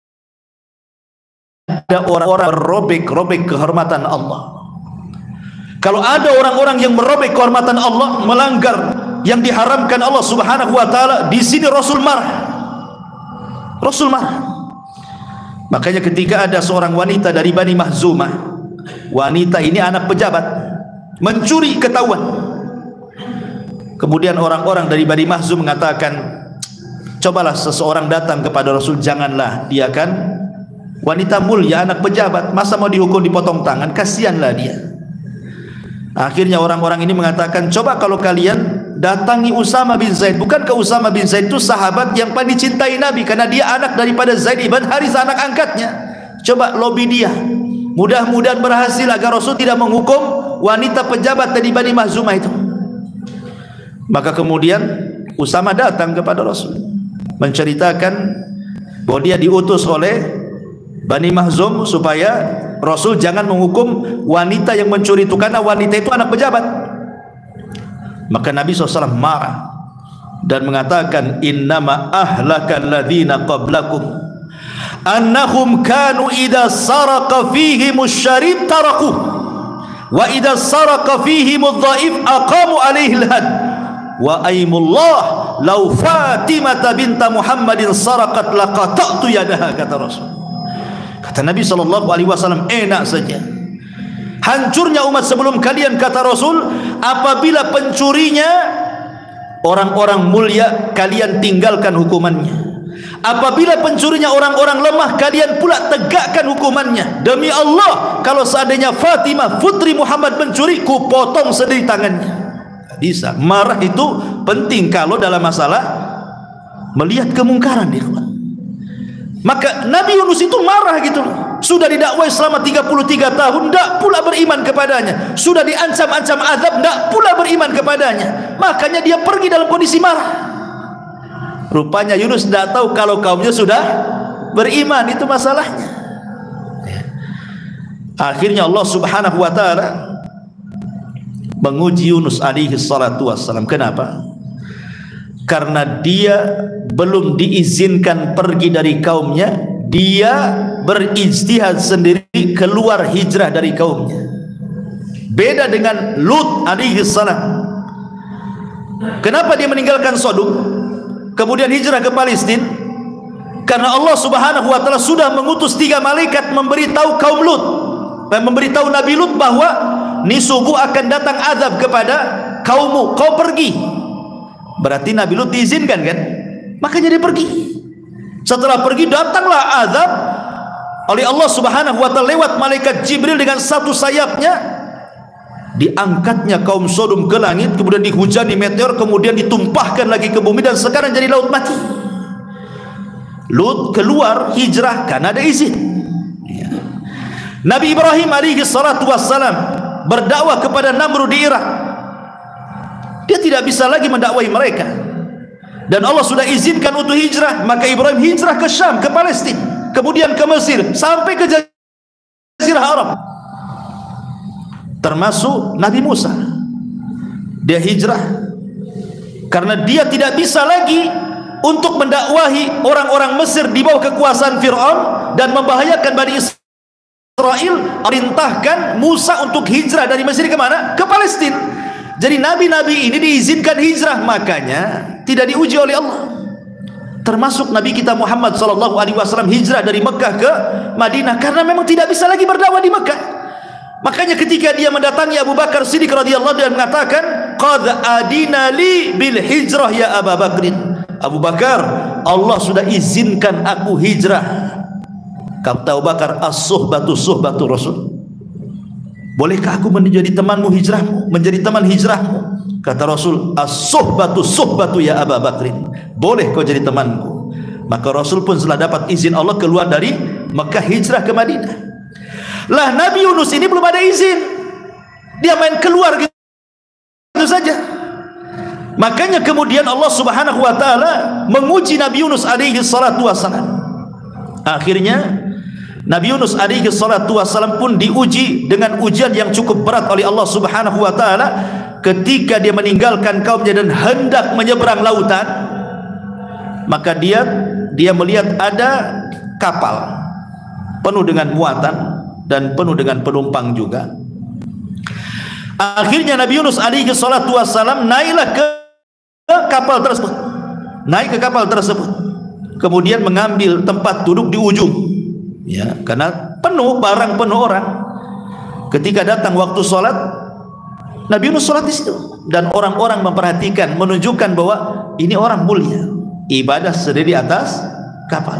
ada orang-orang merobek-robek kehormatan Allah. Kalau ada orang-orang yang merobek kehormatan Allah, melanggar yang diharamkan Allah Subhanahu wa taala, di sini Rasul marah. Rasul marah. Makanya ketika ada seorang wanita dari Bani Mahzumah, wanita ini anak pejabat, mencuri ketahuan. Kemudian orang-orang dari Bani Mahzum mengatakan, cobalah seseorang datang kepada Rasul, janganlah, dia kan wanita mulia, anak pejabat, masa mau dihukum dipotong tangan, kasihanlah dia. Akhirnya orang-orang ini mengatakan, coba kalau kalian datangi Usama bin Zaid. Bukankah Usama bin Zaid itu sahabat yang paling dicintai Nabi, karena dia anak daripada Zaid ibn Harithah, anak angkatnya. Coba lobby dia, mudah-mudahan berhasil agar Rasul tidak menghukum wanita pejabat dari Bani Mahzumah itu. Maka kemudian Usama datang kepada Rasul menceritakan bahwa dia diutus oleh Bani Mahzum supaya Rasul jangan menghukum wanita yang mencuri itu karena wanita itu anak pejabat. Maka Nabi shallallahu alaihi wasallam marah dan mengatakan, innama ahlakal ladzina qablakum annahum kanu idza saraka fihimus syarif tarakuh wa idza saraka fihimudh dhaif aqamu alaihi al-had wa aimullah law Fatimah binta Muhammadin sarakat laqata'tu yadaha, kata Rasul. Kata Nabi sallallahu alaihi wasallam, enak saja hancurnya umat sebelum kalian, kata Rasul, apabila pencurinya orang-orang mulia kalian tinggalkan hukumannya, apabila pencurinya orang-orang lemah kalian pula tegakkan hukumannya. Demi Allah, kalau seandainya Fatimah putri Muhammad mencuri, ku potong sendiri tangannya. Bisa. Marah itu penting kalau dalam masalah melihat kemungkaran, ikhwan. Maka Nabi Yunus itu marah gitu loh. Sudah didakwai selama tiga puluh tiga tahun, tidak pula beriman kepadanya. Sudah diancam-ancam azab, tidak pula beriman kepadanya. Makanya dia pergi dalam kondisi marah. Rupanya Yunus tidak tahu kalau kaumnya sudah beriman, itu masalahnya. Akhirnya Allah subhanahu wa ta'ala menguji Yunus alaihi salatu wassalam. Kenapa? Karena dia belum diizinkan pergi dari kaumnya, dia berijtihad sendiri keluar hijrah dari kaumnya. Beda dengan Lut alaihi salam. Kenapa dia meninggalkan Sodom kemudian hijrah ke Palestina? Karena Allah subhanahu wa ta'ala sudah mengutus tiga malaikat memberitahu kaum Lut, memberitahu Nabi Lut bahwa ni subuh akan datang azab kepada kaummu, kau pergi. Berarti Nabi Lut diizinkan kan? Makanya dia pergi. Setelah pergi datanglah azab oleh Allah subhanahu wa ta'ala lewat malaikat Jibril dengan satu sayapnya. Diangkatnya kaum Sodom ke langit, kemudian dihujani meteor, kemudian ditumpahkan lagi ke bumi, dan sekarang jadi laut mati. Lut keluar hijrah karena ada izin. Nabi Ibrahim alaihi salatu wassalam berdakwah kepada Namrud di Irak. Dia tidak bisa lagi mendakwai mereka, dan Allah sudah izinkan untuk hijrah. Maka Ibrahim hijrah ke Syam, ke Palestina, kemudian ke Mesir, sampai ke Jazirah Arab. Termasuk Nabi Musa, dia hijrah karena dia tidak bisa lagi untuk mendakwahi orang-orang Mesir di bawah kekuasaan Fir'aun dan membahayakan Bani Israel. Perintahkan Musa untuk hijrah dari Mesir ke mana? Ke Palestina. Jadi nabi-nabi ini diizinkan hijrah, makanya tidak diuji oleh Allah. Termasuk Nabi kita Muhammad sallallahu alaihi wasallam hijrah dari Mekah ke Madinah karena memang tidak bisa lagi berdakwah di Mekah. Makanya ketika dia mendatangi Abu Bakar Siddiq radhiyallahu anhu dan mengatakan, qad adina li bil hijrah ya Abu Bakrin. Abu Bakar, Allah sudah izinkan aku hijrah. Kata Abu Bakar, as-suhbatu suhbatu Rasul. Bolehkah aku menjadi temanmu hijrahmu, menjadi teman hijrahmu? Kata Rasul, as-suhbatu suhbatu ya Abu Bakrin. Boleh kau jadi temanku. Maka Rasul pun setelah dapat izin Allah keluar dari Mekah hijrah ke Madinah. Lah Nabi Yunus ini belum ada izin, dia main keluar gitu saja. Makanya kemudian Allah subhanahu wa ta'ala menguji Nabi Yunus alaihi salatu wassalam. Akhirnya Nabi Yunus alaihi salatu wassalam pun diuji dengan ujian yang cukup berat oleh Allah subhanahu wa ta'ala ketika dia meninggalkan kaumnya dan hendak menyeberang lautan. Maka dia dia melihat ada kapal penuh dengan muatan dan penuh dengan penumpang juga. Akhirnya Nabi Yunus alaihi salatu wassalam naiklah ke kapal tersebut, naik ke kapal tersebut, kemudian mengambil tempat duduk di ujung, ya, karena penuh, barang penuh orang. Ketika datang waktu sholat, Nabi Yunus sholat di situ, dan orang-orang memperhatikan, menunjukkan bahwa ini orang mulia, ibadah sendiri di atas kapal.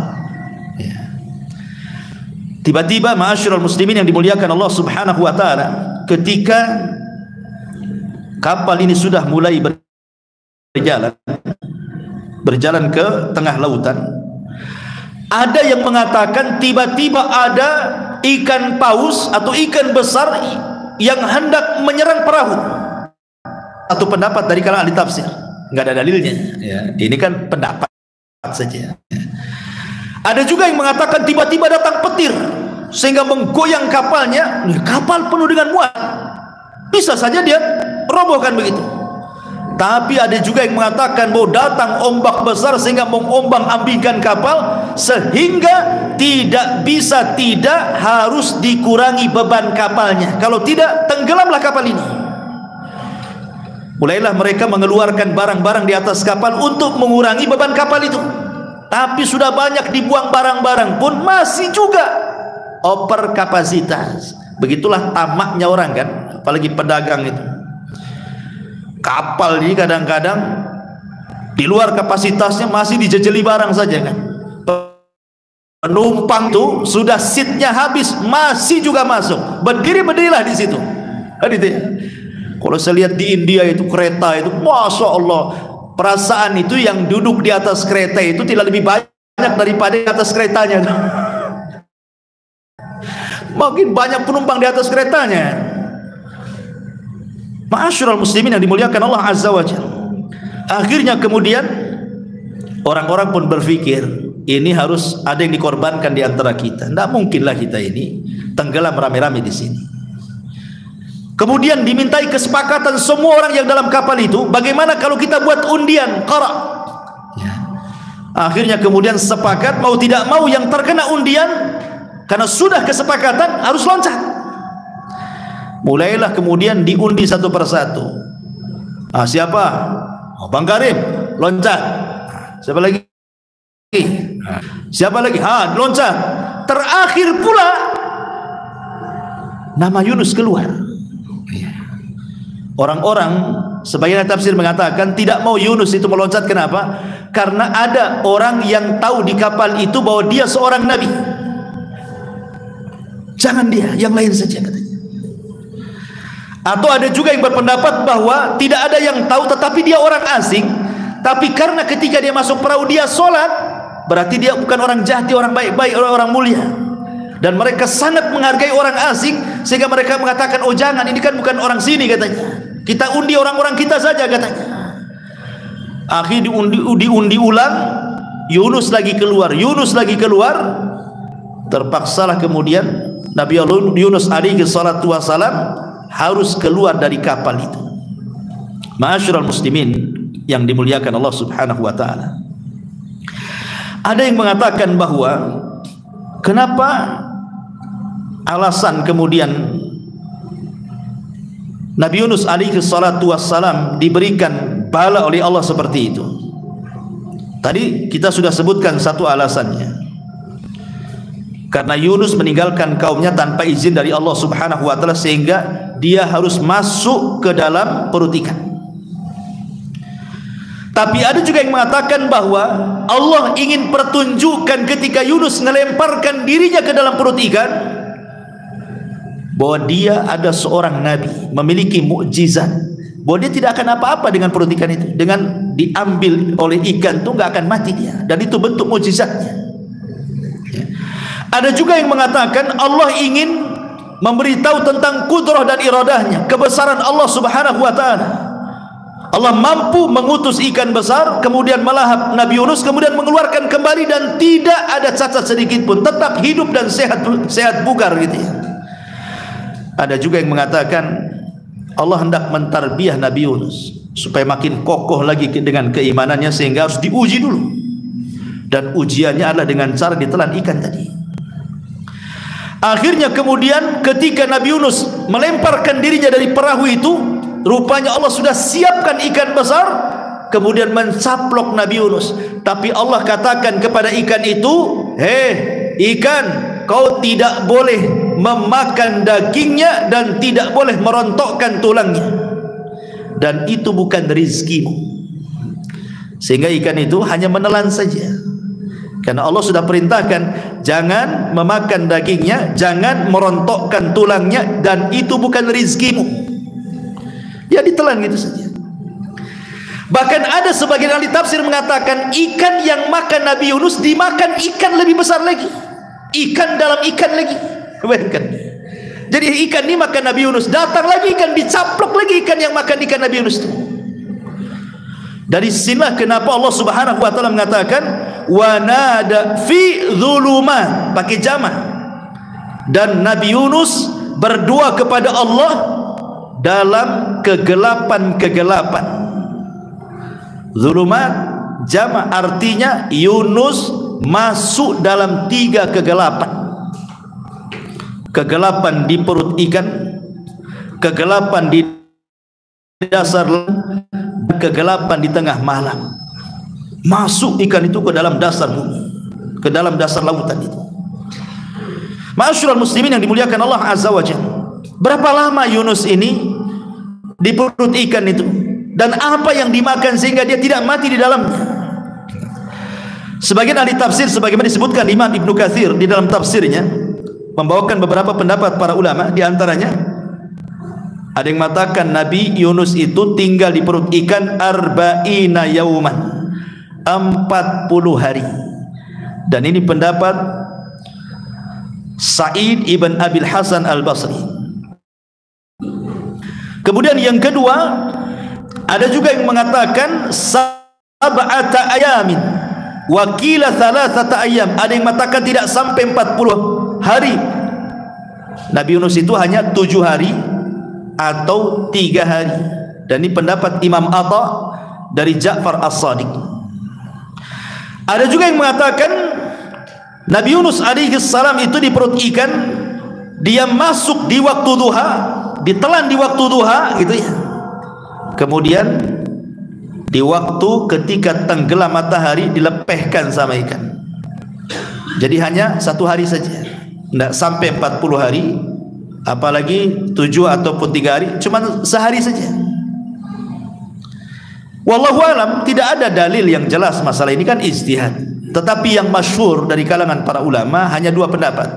Tiba-tiba ma'asyiral muslimin yang dimuliakan Allah subhanahu wa ta'ala, ketika kapal ini sudah mulai berjalan berjalan ke tengah lautan, ada yang mengatakan tiba-tiba ada ikan paus atau ikan besar yang hendak menyerang perahu. Satu pendapat dari kalangan ahli tafsir, nggak ada dalilnya. Ya, ini kan pendapat saja. Ada juga yang mengatakan tiba-tiba datang petir sehingga menggoyang kapalnya. Kapal penuh dengan muat, bisa saja dia robohkan begitu. Tapi ada juga yang mengatakan bahwa datang ombak besar sehingga mengombang-ambingkan kapal, sehingga tidak bisa tidak harus dikurangi beban kapalnya. Kalau tidak, tenggelamlah kapal ini. Mulailah mereka mengeluarkan barang-barang di atas kapal untuk mengurangi beban kapal itu. Tapi sudah banyak dibuang barang-barang pun masih juga over kapasitas. Begitulah tamaknya orang kan, apalagi pedagang itu. Kapal ini kadang-kadang di luar kapasitasnya masih dijejeli barang saja kan. Penumpang itu sudah seatnya habis masih juga masuk. Berdiri-berdirilah di situ. Gitu ya. Kalau saya lihat di India itu kereta itu, masya Allah, perasaan itu yang duduk di atas kereta itu tidak lebih banyak daripada di atas keretanya. Makin banyak penumpang di atas keretanya. Ma'asyiral muslimin yang dimuliakan Allah Azza wa Jalla. Akhirnya kemudian orang-orang pun berpikir, ini harus ada yang dikorbankan di antara kita. Tidak mungkinlah kita ini tenggelam rame-rame di sini. Kemudian dimintai kesepakatan semua orang yang dalam kapal itu, bagaimana kalau kita buat undian qara. Ya. Akhirnya kemudian sepakat mau tidak mau yang terkena undian, karena sudah kesepakatan harus loncat. Mulailah kemudian diundi satu persatu. Ah, siapa? Oh, Bang Karim, loncat. Siapa lagi? Siapa lagi? Ha, loncat. Terakhir pula nama Yunus keluar. Orang-orang sebagian tafsir mengatakan tidak mau Yunus itu meloncat. Kenapa? Karena ada orang yang tahu di kapal itu bahwa dia seorang nabi. Jangan dia, yang lain saja katanya. Atau ada juga yang berpendapat bahwa tidak ada yang tahu tetapi dia orang asing, tapi karena ketika dia masuk perahu dia sholat, berarti dia bukan orang jahat, dia orang baik-baik, orang-orang mulia. Dan mereka sangat menghargai orang asing sehingga mereka mengatakan, oh jangan, ini kan bukan orang sini katanya, kita undi orang-orang kita saja katanya. Akhirnya diundi, diundi ulang, Yunus lagi keluar, Yunus lagi keluar. Terpaksalah kemudian Nabi Yunus alaihi salatu wassalam harus keluar dari kapal itu. Ma'asyiral muslimin yang dimuliakan Allah Subhanahu wa taala. Ada yang mengatakan bahwa kenapa alasan kemudian Nabi Yunus alaihi salatu wassalam diberikan bala oleh Allah seperti itu. Tadi kita sudah sebutkan satu alasannya. Karena Yunus meninggalkan kaumnya tanpa izin dari Allah Subhanahu wa taala sehingga dia harus masuk ke dalam perut ikan. Tapi ada juga yang mengatakan bahwa Allah ingin pertunjukan ketika Yunus melemparkan dirinya ke dalam perut ikan, bahwa dia ada seorang nabi, memiliki mukjizat, bahwa dia tidak akan apa-apa dengan perut ikan itu. Dengan diambil oleh ikan itu nggak akan mati dia, dan itu bentuk mukjizatnya. Ada juga yang mengatakan Allah ingin memberitahu tentang kudrah dan iradahnya, kebesaran Allah Subhanahu wa taala. Allah mampu mengutus ikan besar kemudian melahap Nabi Yunus, kemudian mengeluarkan kembali dan tidak ada cacat sedikit pun, tetap hidup dan sehat sehat bugar gitu ya. Ada juga yang mengatakan Allah hendak mentarbiyah Nabi Yunus supaya makin kokoh lagi dengan keimanannya sehingga harus diuji dulu. Dan ujiannya adalah dengan cara ditelan ikan tadi. Akhirnya kemudian ketika Nabi Yunus melemparkan dirinya dari perahu itu, rupanya Allah sudah siapkan ikan besar kemudian mencaplok Nabi Yunus. Tapi Allah katakan kepada ikan itu, hei ikan, kau tidak boleh memakan dagingnya dan tidak boleh merontokkan tulangnya, dan itu bukan rizkimu. Sehingga ikan itu hanya menelan saja, karena Allah sudah perintahkan jangan memakan dagingnya, jangan merontokkan tulangnya, dan itu bukan rizkimu. Ya ditelan gitu saja. Bahkan ada sebagian ahli tafsir mengatakan ikan yang makan Nabi Yunus dimakan ikan lebih besar lagi, ikan dalam ikan lagi. Bayangkan. Jadi ikan ini makan Nabi Yunus, datang lagi ikan, dicaplok lagi ikan yang makan ikan Nabi Yunus itu. Dari sinilah kenapa Allah Subhanahu wa taala mengatakan wa nada fi dhulumat, pakai jamak. Dan Nabi Yunus berdoa kepada Allah dalam kegelapan-kegelapan. Zulumat jamak, artinya Yunus masuk dalam tiga kegelapan. Kegelapan di perut ikan, kegelapan di dasar laut, kegelapan di tengah malam. Masuk ikan itu ke dalam dasar bumi, ke dalam dasar lautan itu. Ma'asyiral muslimin yang dimuliakan Allah Azza wa Jalla, berapa lama Yunus ini di perut ikan itu, dan apa yang dimakan sehingga dia tidak mati di dalamnya? Sebagian ahli tafsir, sebagaimana disebutkan Imam Ibnu Katsir di dalam tafsirnya, membawakan beberapa pendapat para ulama. Di antaranya ada yang mengatakan Nabi Yunus itu tinggal di perut ikan arba'ina yauman, empat puluh hari. Dan ini pendapat Sa'id ibn Abil Hasan al-Basri. Kemudian yang kedua, ada juga yang mengatakan sab'ata ayamin wa qila thalathata ayam. Ada yang mengatakan tidak sampai empat puluh hari. Nabi Yunus itu hanya tujuh hari atau tiga hari. Dan ini pendapat Imam Atha dari Ja'far As-Sadiq. Ada juga yang mengatakan Nabi Yunus alaihi salam itu di perut ikan, dia masuk di waktu duha, ditelan di waktu duha gitu ya. Kemudian di waktu ketika tenggelam matahari dilepehkan sama ikan. Jadi hanya satu hari saja, tidak sampai empat puluh hari, apalagi tujuh ataupun tiga hari, cuma sehari saja. Wallahu alam, tidak ada dalil yang jelas masalah ini, kan ijtihad. Tetapi yang masyhur dari kalangan para ulama hanya dua pendapat.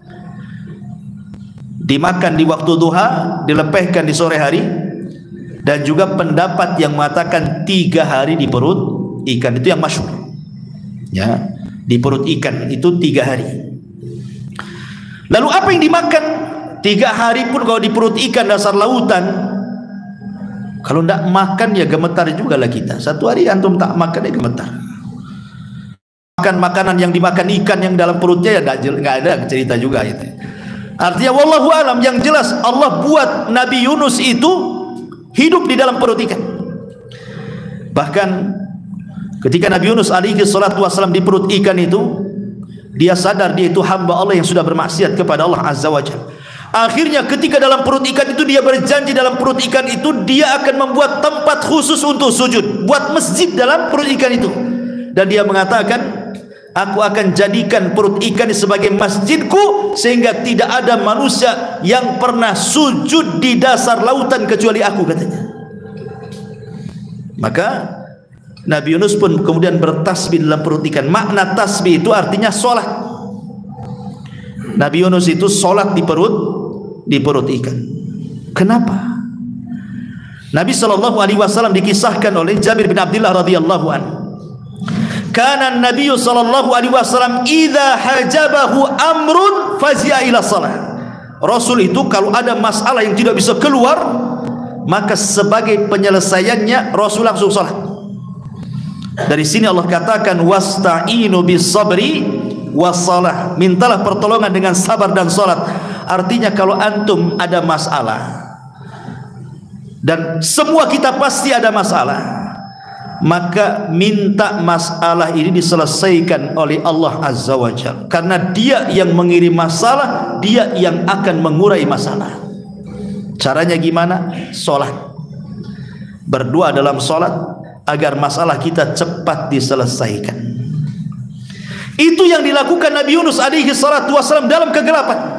Dimakan di waktu duha, dilepehkan di sore hari, dan juga pendapat yang mengatakan tiga hari di perut ikan, itu yang masyhur. Ya, di perut ikan itu tiga hari. Lalu apa yang dimakan? Tiga hari pun kalau di perut ikan dasar lautan, kalau tidak makan ya gemetar juga lah kita. Satu hari antum tak makan ya gemetar. Makan makanan yang dimakan ikan yang dalam perutnya ya nggak ada cerita juga itu. Artinya wallahu alam, yang jelas Allah buat Nabi Yunus itu hidup di dalam perut ikan. Bahkan ketika Nabi Yunus alaihi salatu wasallam di perut ikan itu, dia sadar dia itu hamba Allah yang sudah bermaksiat kepada Allah Azza wa Jalla. Akhirnya ketika dalam perut ikan itu, dia berjanji dalam perut ikan itu dia akan membuat tempat khusus untuk sujud, buat masjid dalam perut ikan itu. Dan dia mengatakan, aku akan jadikan perut ikan sebagai masjidku, sehingga tidak ada manusia yang pernah sujud di dasar lautan kecuali aku, katanya. Maka Nabi Yunus pun kemudian bertasbih dalam perut ikan. Makna tasbih itu artinya solat. Nabi Yunus itu solat di perut di perut ikan. Kenapa? Nabi sallallahu alaihi wasallam dikisahkan oleh Jabir bin Abdullah radhiyallahu anhu, kana Nabi sallallahu alaihi wasallam idza hajabahu amrun fazi'a ila shalah. Rasul itu kalau ada masalah yang tidak bisa keluar, maka sebagai penyelesaiannya Rasul langsung salat. Dari sini Allah katakan wasta'inu bis sabri wassalah, mintalah pertolongan dengan sabar dan salat. Artinya kalau antum ada masalah, dan semua kita pasti ada masalah, maka minta masalah ini diselesaikan oleh Allah Azza wa Jalla, karena dia yang mengirim masalah, dia yang akan mengurai masalah. Caranya gimana? Salat. Berdoa dalam salat agar masalah kita cepat diselesaikan. Itu yang dilakukan Nabi Yunus alaihi salatu wasallam dalam kegelapan.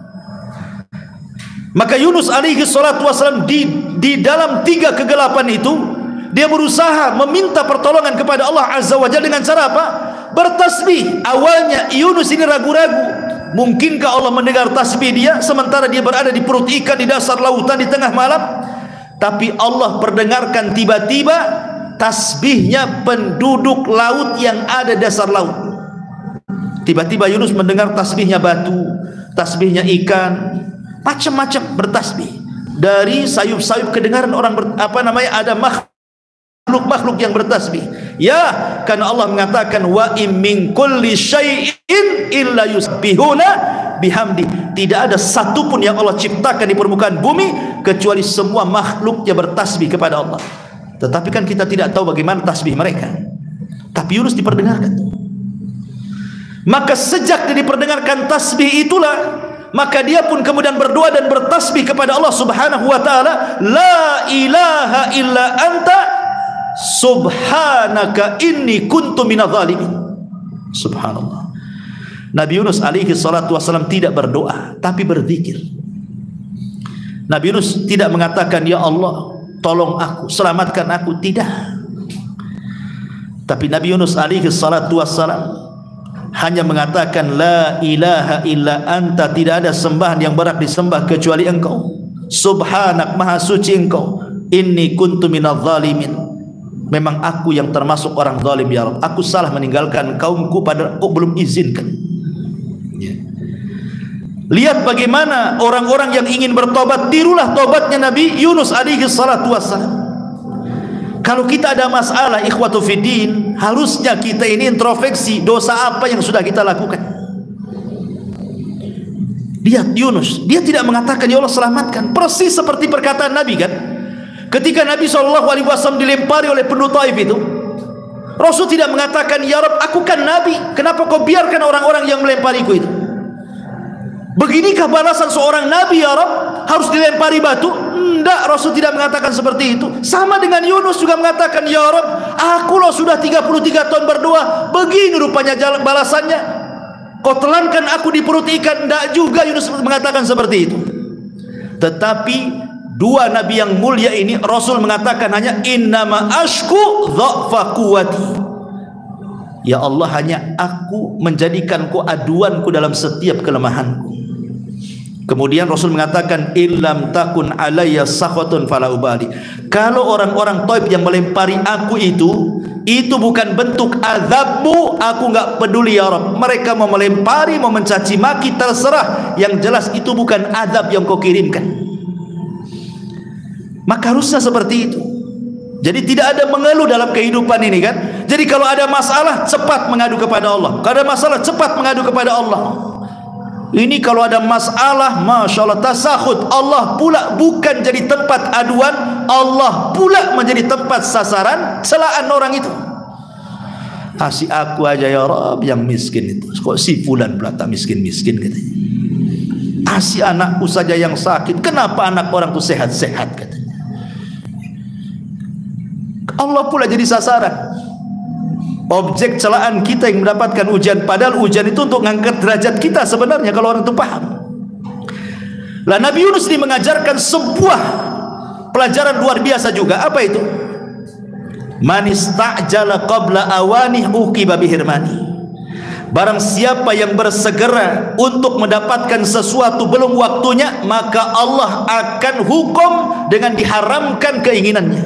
Maka Yunus alaihi salatu wasallam di, di dalam tiga kegelapan itu, dia berusaha meminta pertolongan kepada Allah Azza wa Jalla dengan cara apa? Bertasbih. Awalnya Yunus ini ragu-ragu, mungkinkah Allah mendengar tasbih dia sementara dia berada di perut ikan di dasar lautan di tengah malam? Tapi Allah perdengarkan tiba-tiba tasbihnya penduduk laut yang ada di dasar laut. Tiba-tiba Yunus mendengar tasbihnya batu, tasbihnya ikan, macam-macam bertasbih. Dari sayup-sayup kedengaran orang ber, apa namanya ada makhluk makhluk-makhluk yang bertasbih. Ya, karena Allah mengatakan wa im min kulli syai'in illa yusbihuna bihamdi. Tidak ada satupun yang Allah ciptakan di permukaan bumi kecuali semua makhluknya bertasbih kepada Allah. Tetapi kan kita tidak tahu bagaimana tasbih mereka. Tapi Yunus diperdengarkan. Maka sejak dia diperdengarkan tasbih itulah, maka dia pun kemudian berdoa dan bertasbih kepada Allah Subhanahu wa taala, la ilaha illa anta subhanaka inni kuntu minadh dhalimin. Subhanallah. Nabi Yunus alaihi salatu wasallam tidak berdoa tapi berzikir. Nabi Yunus tidak mengatakan ya Allah tolong aku, selamatkan aku, tidak. Tapi Nabi Yunus alaihi salatu wassalam hanya mengatakan la ilaha illa anta, tidak ada sembahan yang berhak disembah kecuali engkau, subhanak, maha suci engkau, inni kuntu minadh dhalimin, memang aku yang termasuk orang zalim ya Rabb, aku salah meninggalkan kaumku pada kau belum izinkan. Lihat bagaimana orang-orang yang ingin bertobat, tirulah tobatnya Nabi Yunus alaihi salatu wassalam. Kalau kita ada masalah ikhwatu fiddin, harusnya kita ini introspeksi dosa apa yang sudah kita lakukan. Lihat Yunus, dia tidak mengatakan ya Allah selamatkan, persis seperti perkataan Nabi kan. Ketika Nabi shallallahu alaihi wasallam dilempari oleh penduduk Taif itu, Rasul tidak mengatakan ya Rabb aku kan Nabi, kenapa kau biarkan orang-orang yang melempariku itu. Beginikah balasan seorang Nabi ya Rabb, harus dilempari batu? Tidak, Rasul tidak mengatakan seperti itu. Sama dengan Yunus juga mengatakan ya Rabb aku loh sudah tiga puluh tiga tahun berdoa, begini rupanya balasannya, kau telankan aku di perut ikan. Tidak juga Yunus mengatakan seperti itu. Tetapi dua Nabi yang mulia ini Rasul mengatakan hanya innama ashku dha'fa quwwati, ya Allah hanya aku menjadikan kau aduanku dalam setiap kelemahanku. Kemudian Rasul mengatakan illam takun alayya sakhatun fala ubali, kalau orang-orang Taif yang melempari aku itu itu bukan bentuk azabmu, aku enggak peduli ya Rabb. Mereka mau melempari, mau mencaci maki, terserah, yang jelas itu bukan azab yang kau kirimkan. Maka harusnya seperti itu. Jadi tidak ada mengeluh dalam kehidupan ini kan. Jadi kalau ada masalah cepat mengadu kepada Allah, kalau ada masalah cepat mengadu kepada Allah. Ini kalau ada masalah, masya Allah, tasakhut, Allah pula bukan jadi tempat aduan, Allah pula menjadi tempat sasaran celaan orang itu. Kasih aku aja ya Rabb yang miskin itu, kok si fulan pula tak miskin-miskin katanya. Kasih anakku saja yang sakit, kenapa anak orang itu sehat-sehat katanya. Allah pula jadi sasaran, objek celaan kita yang mendapatkan ujian, padahal ujian itu untuk mengangkat derajat kita sebenarnya kalau orang itu paham. Lah Nabi Yunus ini mengajarkan sebuah pelajaran luar biasa juga. Apa itu? Man istajala qabla awanih uqiba bihirmani. Barang siapa yang bersegera untuk mendapatkan sesuatu belum waktunya, maka Allah akan hukum dengan diharamkan keinginannya.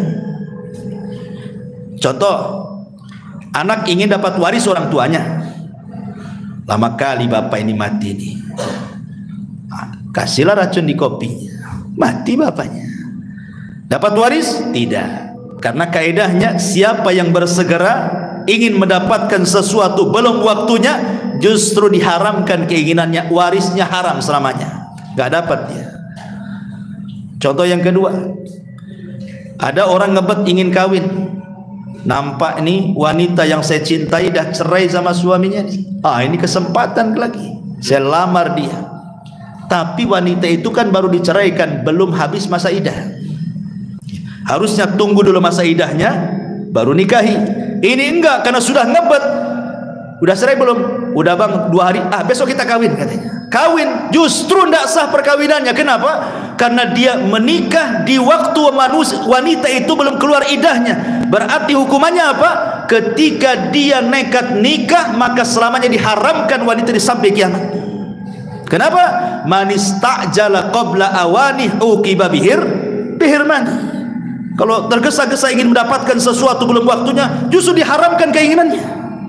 Contoh, anak ingin dapat waris orang tuanya. Lama kali bapak ini mati nih, kasihlah racun di kopinya, mati bapaknya. Dapat waris? Tidak. Karena kaidahnya siapa yang bersegera ingin mendapatkan sesuatu belum waktunya, justru diharamkan keinginannya, warisnya haram selamanya, gak dapat dia. Contoh yang kedua, ada orang ngebet ingin kawin, nampak nih wanita yang saya cintai dah cerai sama suaminya nih. Ah, ini kesempatan lagi, saya lamar dia. Tapi wanita itu kan baru diceraikan, belum habis masa idah. Harusnya tunggu dulu masa idahnya baru nikahi. Ini enggak, karena sudah ngebet. Udah cerai belum? Udah bang, dua hari. Ah, besok kita kawin katanya. Kawin, justru tidak sah perkawinannya. Kenapa? Karena dia menikah di waktu manusia, wanita itu belum keluar idahnya. Berarti hukumannya apa? Ketika dia nekat nikah, maka selamanya diharamkan wanita di sampai kiamat. Kenapa? Man istajala qabla awanih uqiba bihir bihirman. Kalau tergesa-gesa ingin mendapatkan sesuatu belum waktunya, justru diharamkan keinginannya.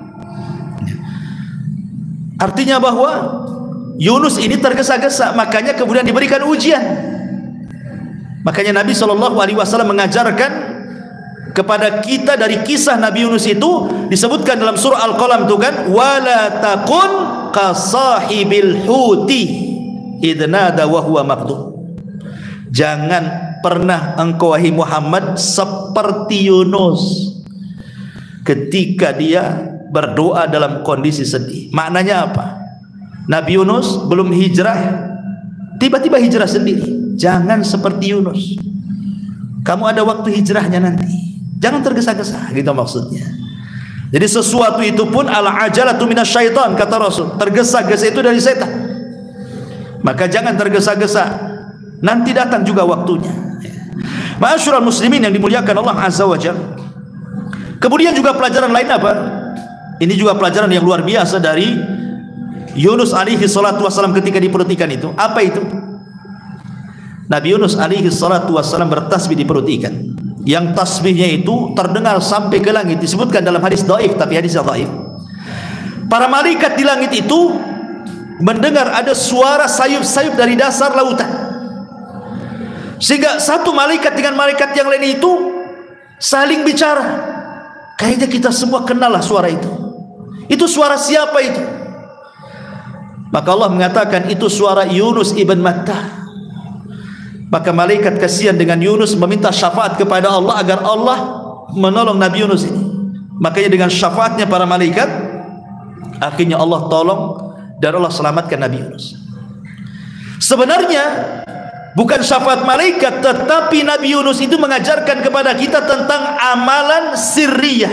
Artinya bahwa Yunus ini tergesa-gesa, makanya kemudian diberikan ujian. Makanya Nabi shallallahu alaihi wasallam mengajarkan kepada kita dari kisah Nabi Yunus itu disebutkan dalam surah Al-Qalam itu kan, wala takun kasahibil huti idnada wa huwa maqdum. Jangan pernah engkau wahai Muhammad seperti Yunus ketika dia berdoa dalam kondisi sedih. Maknanya apa? Nabi Yunus belum hijrah, tiba-tiba hijrah sendiri. Jangan seperti Yunus. Kamu ada waktu hijrahnya nanti. Jangan tergesa-gesa, gitu maksudnya. Jadi sesuatu itu pun al-ajalatu minasyaitan, kata Rasul. Tergesa-gesa itu dari setan. Maka jangan tergesa-gesa. Nanti datang juga waktunya. Ma'asyiral muslimin yang dimuliakan Allah Azza wa Jalla. Kemudian juga pelajaran lain apa? Ini juga pelajaran yang luar biasa dari Yunus alaihi salatu wassalam ketika di perut ikan itu. Apa itu? Nabi Yunus alaihi salatu wassalam bertasbih di perut ikan. Yang tasbihnya itu terdengar sampai ke langit. Disebutkan dalam hadis dhaif, tapi hadisnya dhaif. Para malaikat di langit itu mendengar ada suara sayup-sayup dari dasar lautan, sehingga satu malaikat dengan malaikat yang lain itu saling bicara. Kayaknya kita semua kenal lah suara itu. Itu suara siapa itu? Maka Allah mengatakan itu suara Yunus ibn Matta. Maka malaikat kasihan dengan Yunus meminta syafaat kepada Allah agar Allah menolong Nabi Yunus ini. Makanya dengan syafaatnya para malaikat, akhirnya Allah tolong dan Allah selamatkan Nabi Yunus. Sebenarnya bukan syafaat malaikat, tetapi Nabi Yunus itu mengajarkan kepada kita tentang amalan sirriyah,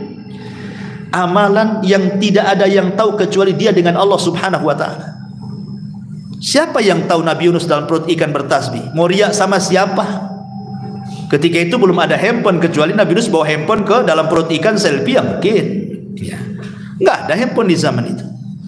amalan yang tidak ada yang tahu kecuali dia dengan Allah subhanahu wa ta'ala. Siapa yang tahu Nabi Yunus dalam perut ikan bertasbih? Mau riak sama siapa? Ketika itu belum ada handphone, kecuali Nabi Yunus bawa handphone ke dalam perut ikan selfie, ya mungkin ya. Nggak ada handphone di zaman itu.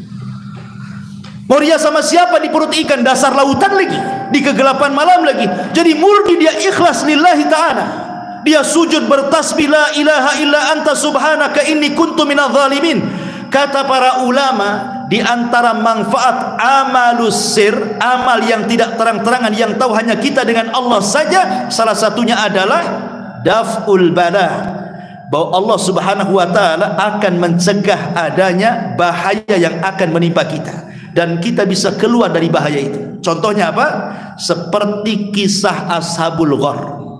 Mau riak sama siapa di perut ikan dasar lautan lagi, di kegelapan malam lagi? Jadi murni dia ikhlas lillahi ta'ala. Dia sujud bertasbih, la ilaha illa anta subhanaka inni kuntu minadh dhalimin. Kata para ulama, di antara manfaat amalus sir, amal yang tidak terang-terangan, yang tahu hanya kita dengan Allah saja, salah satunya adalah daf'ul bala, bahwa Allah subhanahu wa ta'ala akan mencegah adanya bahaya yang akan menimpa kita, dan kita bisa keluar dari bahaya itu. Contohnya apa? Seperti kisah Ashabul Ghar.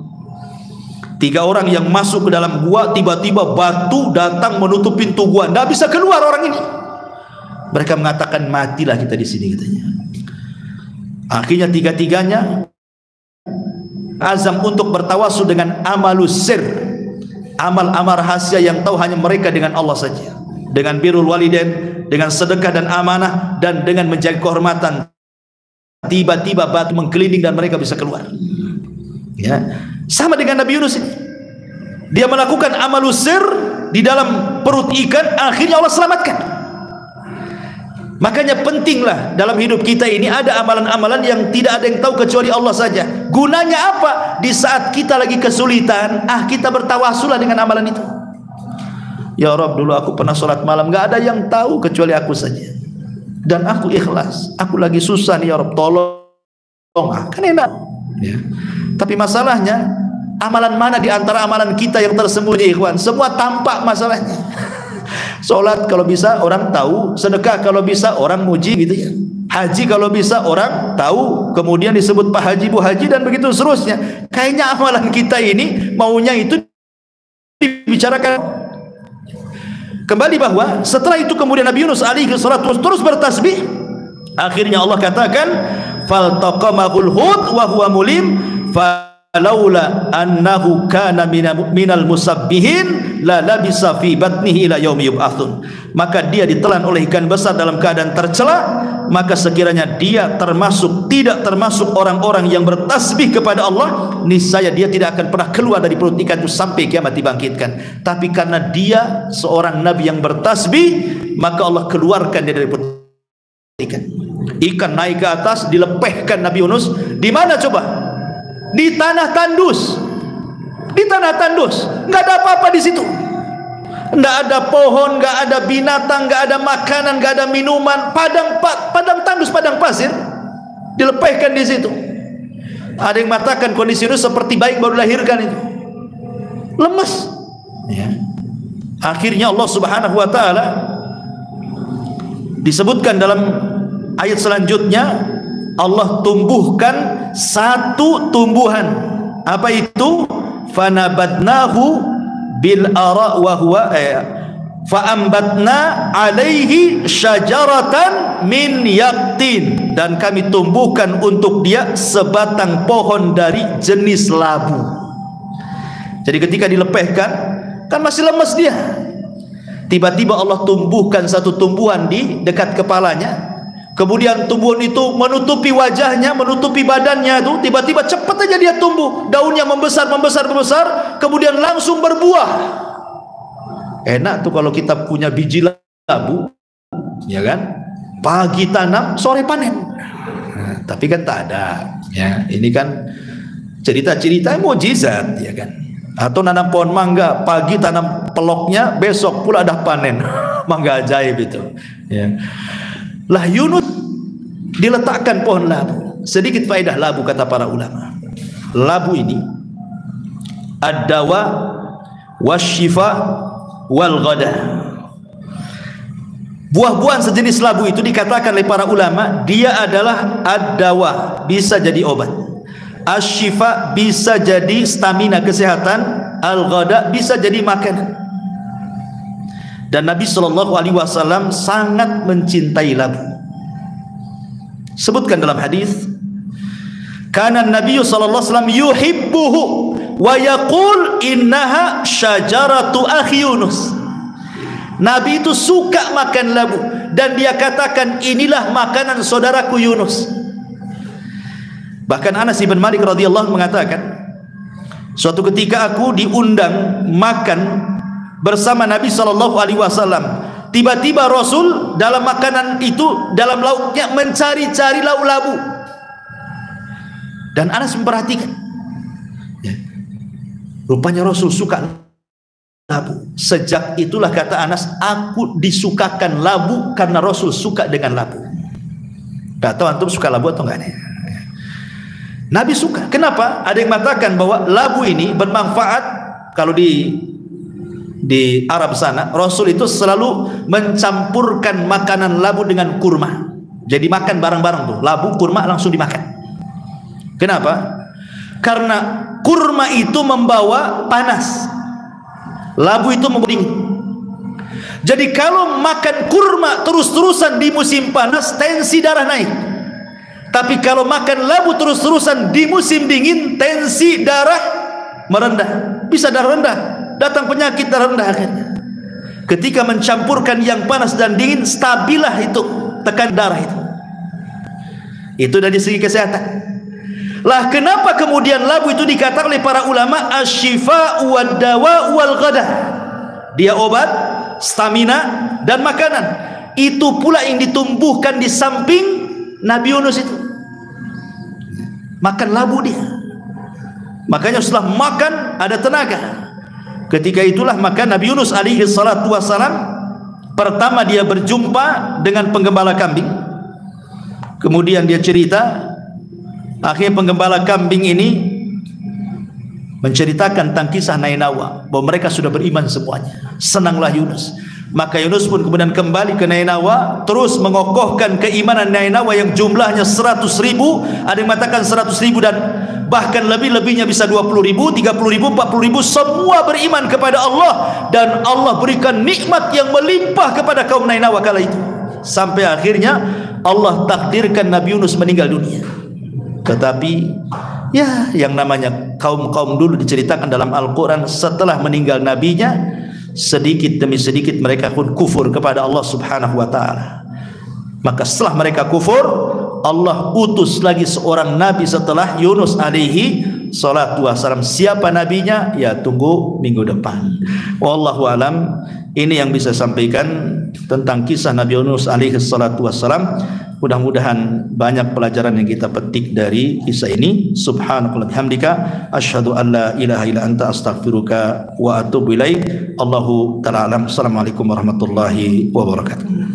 Tiga orang yang masuk ke dalam gua, tiba-tiba batu datang menutup pintu gua, tidak bisa keluar orang ini. Mereka mengatakan matilah kita di sini, katanya. Akhirnya tiga-tiganya azam untuk bertawasul dengan amalus sir, amal-amal rahasia yang tahu hanya mereka dengan Allah saja, dengan birrul walidain, dengan sedekah dan amanah, dan dengan menjaga kehormatan. Tiba-tiba batu menggelinding dan mereka bisa keluar. Ya, sama dengan Nabi Yunus ini. Dia melakukan amalus sir di dalam perut ikan, akhirnya Allah selamatkan. Makanya pentinglah dalam hidup kita ini ada amalan-amalan yang tidak ada yang tahu kecuali Allah saja. Gunanya apa? Di saat kita lagi kesulitan, ah kita bertawasulah dengan amalan itu. Ya Rabb, dulu aku pernah sholat malam, gak ada yang tahu kecuali aku saja, dan aku ikhlas. Aku lagi susah nih ya Rabb, tolong. Ah, kan enak ya. Tapi masalahnya, amalan mana di antara amalan kita yang tersembunyi, ikhwan? Semua tampak masalahnya. Sholat kalau bisa orang tahu, sedekah kalau bisa orang muji, gitu ya. Haji kalau bisa orang tahu, kemudian disebut Pak Haji, Bu Haji, dan begitu seterusnya. Kayaknya amalan kita ini maunya itu dibicarakan. Kembali bahwa setelah itu kemudian Nabi Yunus alaihi salatu terus bertasbih. Akhirnya Allah katakan, faltaqamahul hut wa huwa mulim falaula annahu kana minal musabbihin la labisa fi batnihi ila yaumi yub'atsun. Maka dia ditelan oleh ikan besar dalam keadaan tercela, maka sekiranya dia termasuk tidak termasuk orang-orang yang bertasbih kepada Allah, niscaya dia tidak akan pernah keluar dari perut ikan itu sampai kiamat dibangkitkan. Tapi karena dia seorang nabi yang bertasbih, maka Allah keluarkan dia dari perut ikan. Ikan naik ke atas, dilepehkan Nabi Yunus. Di mana coba? Di tanah tandus. Di tanah tandus, nggak ada apa-apa di situ. Nggak ada pohon, nggak ada binatang, nggak ada makanan, nggak ada minuman. Padang padang tandus, padang pasir, dilepehkan di situ. Ada yang mengatakan kondisi Yunus seperti bayi baru dilahirkan itu. lemas. Ya. Akhirnya Allah Subhanahu wa taala disebutkan dalam ayat selanjutnya, Allah tumbuhkan satu tumbuhan. Apa itu? Fanabadnahu bil ara wa huwa eh, faambatna alaihi syajaratan min yaqtin, dan kami tumbuhkan untuk dia sebatang pohon dari jenis labu. Jadi ketika dilepehkan kan masih lemas dia, tiba-tiba Allah tumbuhkan satu tumbuhan di dekat kepalanya. Kemudian tumbuhan itu menutupi wajahnya, menutupi badannya itu, tiba-tiba cepat aja dia tumbuh, daunnya membesar, membesar, membesar, kemudian langsung berbuah. Enak tuh kalau kita punya biji labu, ya kan? Pagi tanam, sore panen. Nah, tapi kan tak ada. Ya, ini kan cerita-cerita mukjizat, ya kan? Atau nanam pohon mangga, pagi tanam peloknya, besok pula dah panen. Mangga ajaib itu. Ya. Lah Yunus diletakkan pohon labu. Sedikit faedah labu kata para ulama. Labu ini ad-dawa wasyifa wal ghada. Buah-buahan sejenis labu itu dikatakan oleh para ulama, dia adalah ad-dawa, bisa jadi obat. Asyifa bisa jadi stamina kesehatan, al-ghada bisa jadi makanan. Dan Nabi Shallallahu Alaihi Wasallam sangat mencintai labu. Sebutkan dalam hadis, karena Nabi Shallallahu Alaihi Wasallam yuhibbuhu wa yaqul innaha syajaratu akhi Yunus. Nabi itu suka makan labu dan dia katakan inilah makanan saudaraku Yunus. Bahkan Anas bin Malik radhiyallahu mengatakan, suatu ketika aku diundang makan bersama Nabi Shallallahu Alaihi Wasallam. Tiba-tiba Rasul dalam makanan itu, dalam lauknya mencari-cari lauk labu. Dan Anas memperhatikan, ya, rupanya Rasul suka labu. Sejak itulah kata Anas, aku disukakan labu karena Rasul suka dengan labu. Gak tahu antum suka labu atau enggak nih? Nabi suka. Kenapa? Ada yang mengatakan bahwa labu ini bermanfaat. Kalau di di Arab sana, Rasul itu selalu mencampurkan makanan labu dengan kurma. Jadi makan bareng-bareng tuh, labu kurma langsung dimakan. Kenapa? Karena kurma itu membawa panas, labu itu membawa dingin. Jadi kalau makan kurma terus-terusan di musim panas, tensi darah naik. Tapi kalau makan labu terus-terusan di musim dingin, tensi darah merendah. Bisa darah rendah, datang penyakit darah rendah akhirnya. Ketika mencampurkan yang panas dan dingin, stabilah itu tekan darah itu. Itu dari segi kesehatan. Lah kenapa kemudian labu itu dikatakan oleh para ulama asy-syifa wad dawa wal ghada? Dia obat, stamina dan makanan. Itu pula yang ditumbuhkan di samping Nabi Yunus itu. Makan labu dia. Makanya setelah makan ada tenaga. Ketika itulah maka Nabi Yunus alaihi salatu wassalam, pertama dia berjumpa dengan penggembala kambing. Kemudian dia cerita, akhirnya penggembala kambing ini menceritakan tentang kisah Nainawa, bahwa mereka sudah beriman semuanya. Senanglah Yunus. Maka Yunus pun kemudian kembali ke Nainawa, terus mengokohkan keimanan Nainawa yang jumlahnya seratus ribu, ada yang mengatakan seratus ribu dan bahkan lebih-lebihnya bisa dua puluh ribu, tiga puluh ribu, empat puluh ribu, semua beriman kepada Allah. Dan Allah berikan nikmat yang melimpah kepada kaum Nainawa kala itu. Sampai akhirnya Allah takdirkan Nabi Yunus meninggal dunia. Tetapi ya, yang namanya kaum-kaum dulu diceritakan dalam Al-Quran, setelah meninggal nabinya, sedikit demi sedikit mereka pun kufur kepada Allah subhanahu wa ta'ala. Maka setelah mereka kufur, Allah utus lagi seorang nabi setelah Yunus alaihi salatu wassalam. Siapa nabinya? Ya tunggu minggu depan. Wallahu alam. Ini yang bisa sampaikan tentang kisah Nabi Yunus alaihi salatu wassalam. Mudah-mudahan banyak pelajaran yang kita petik dari kisah ini. Subhanakallah bihamdika asyhadu an la ilaha illa anta astaghfiruka wa atubu ilaik. Allahu ta'ala alam. Assalamualaikum warahmatullahi wabarakatuh.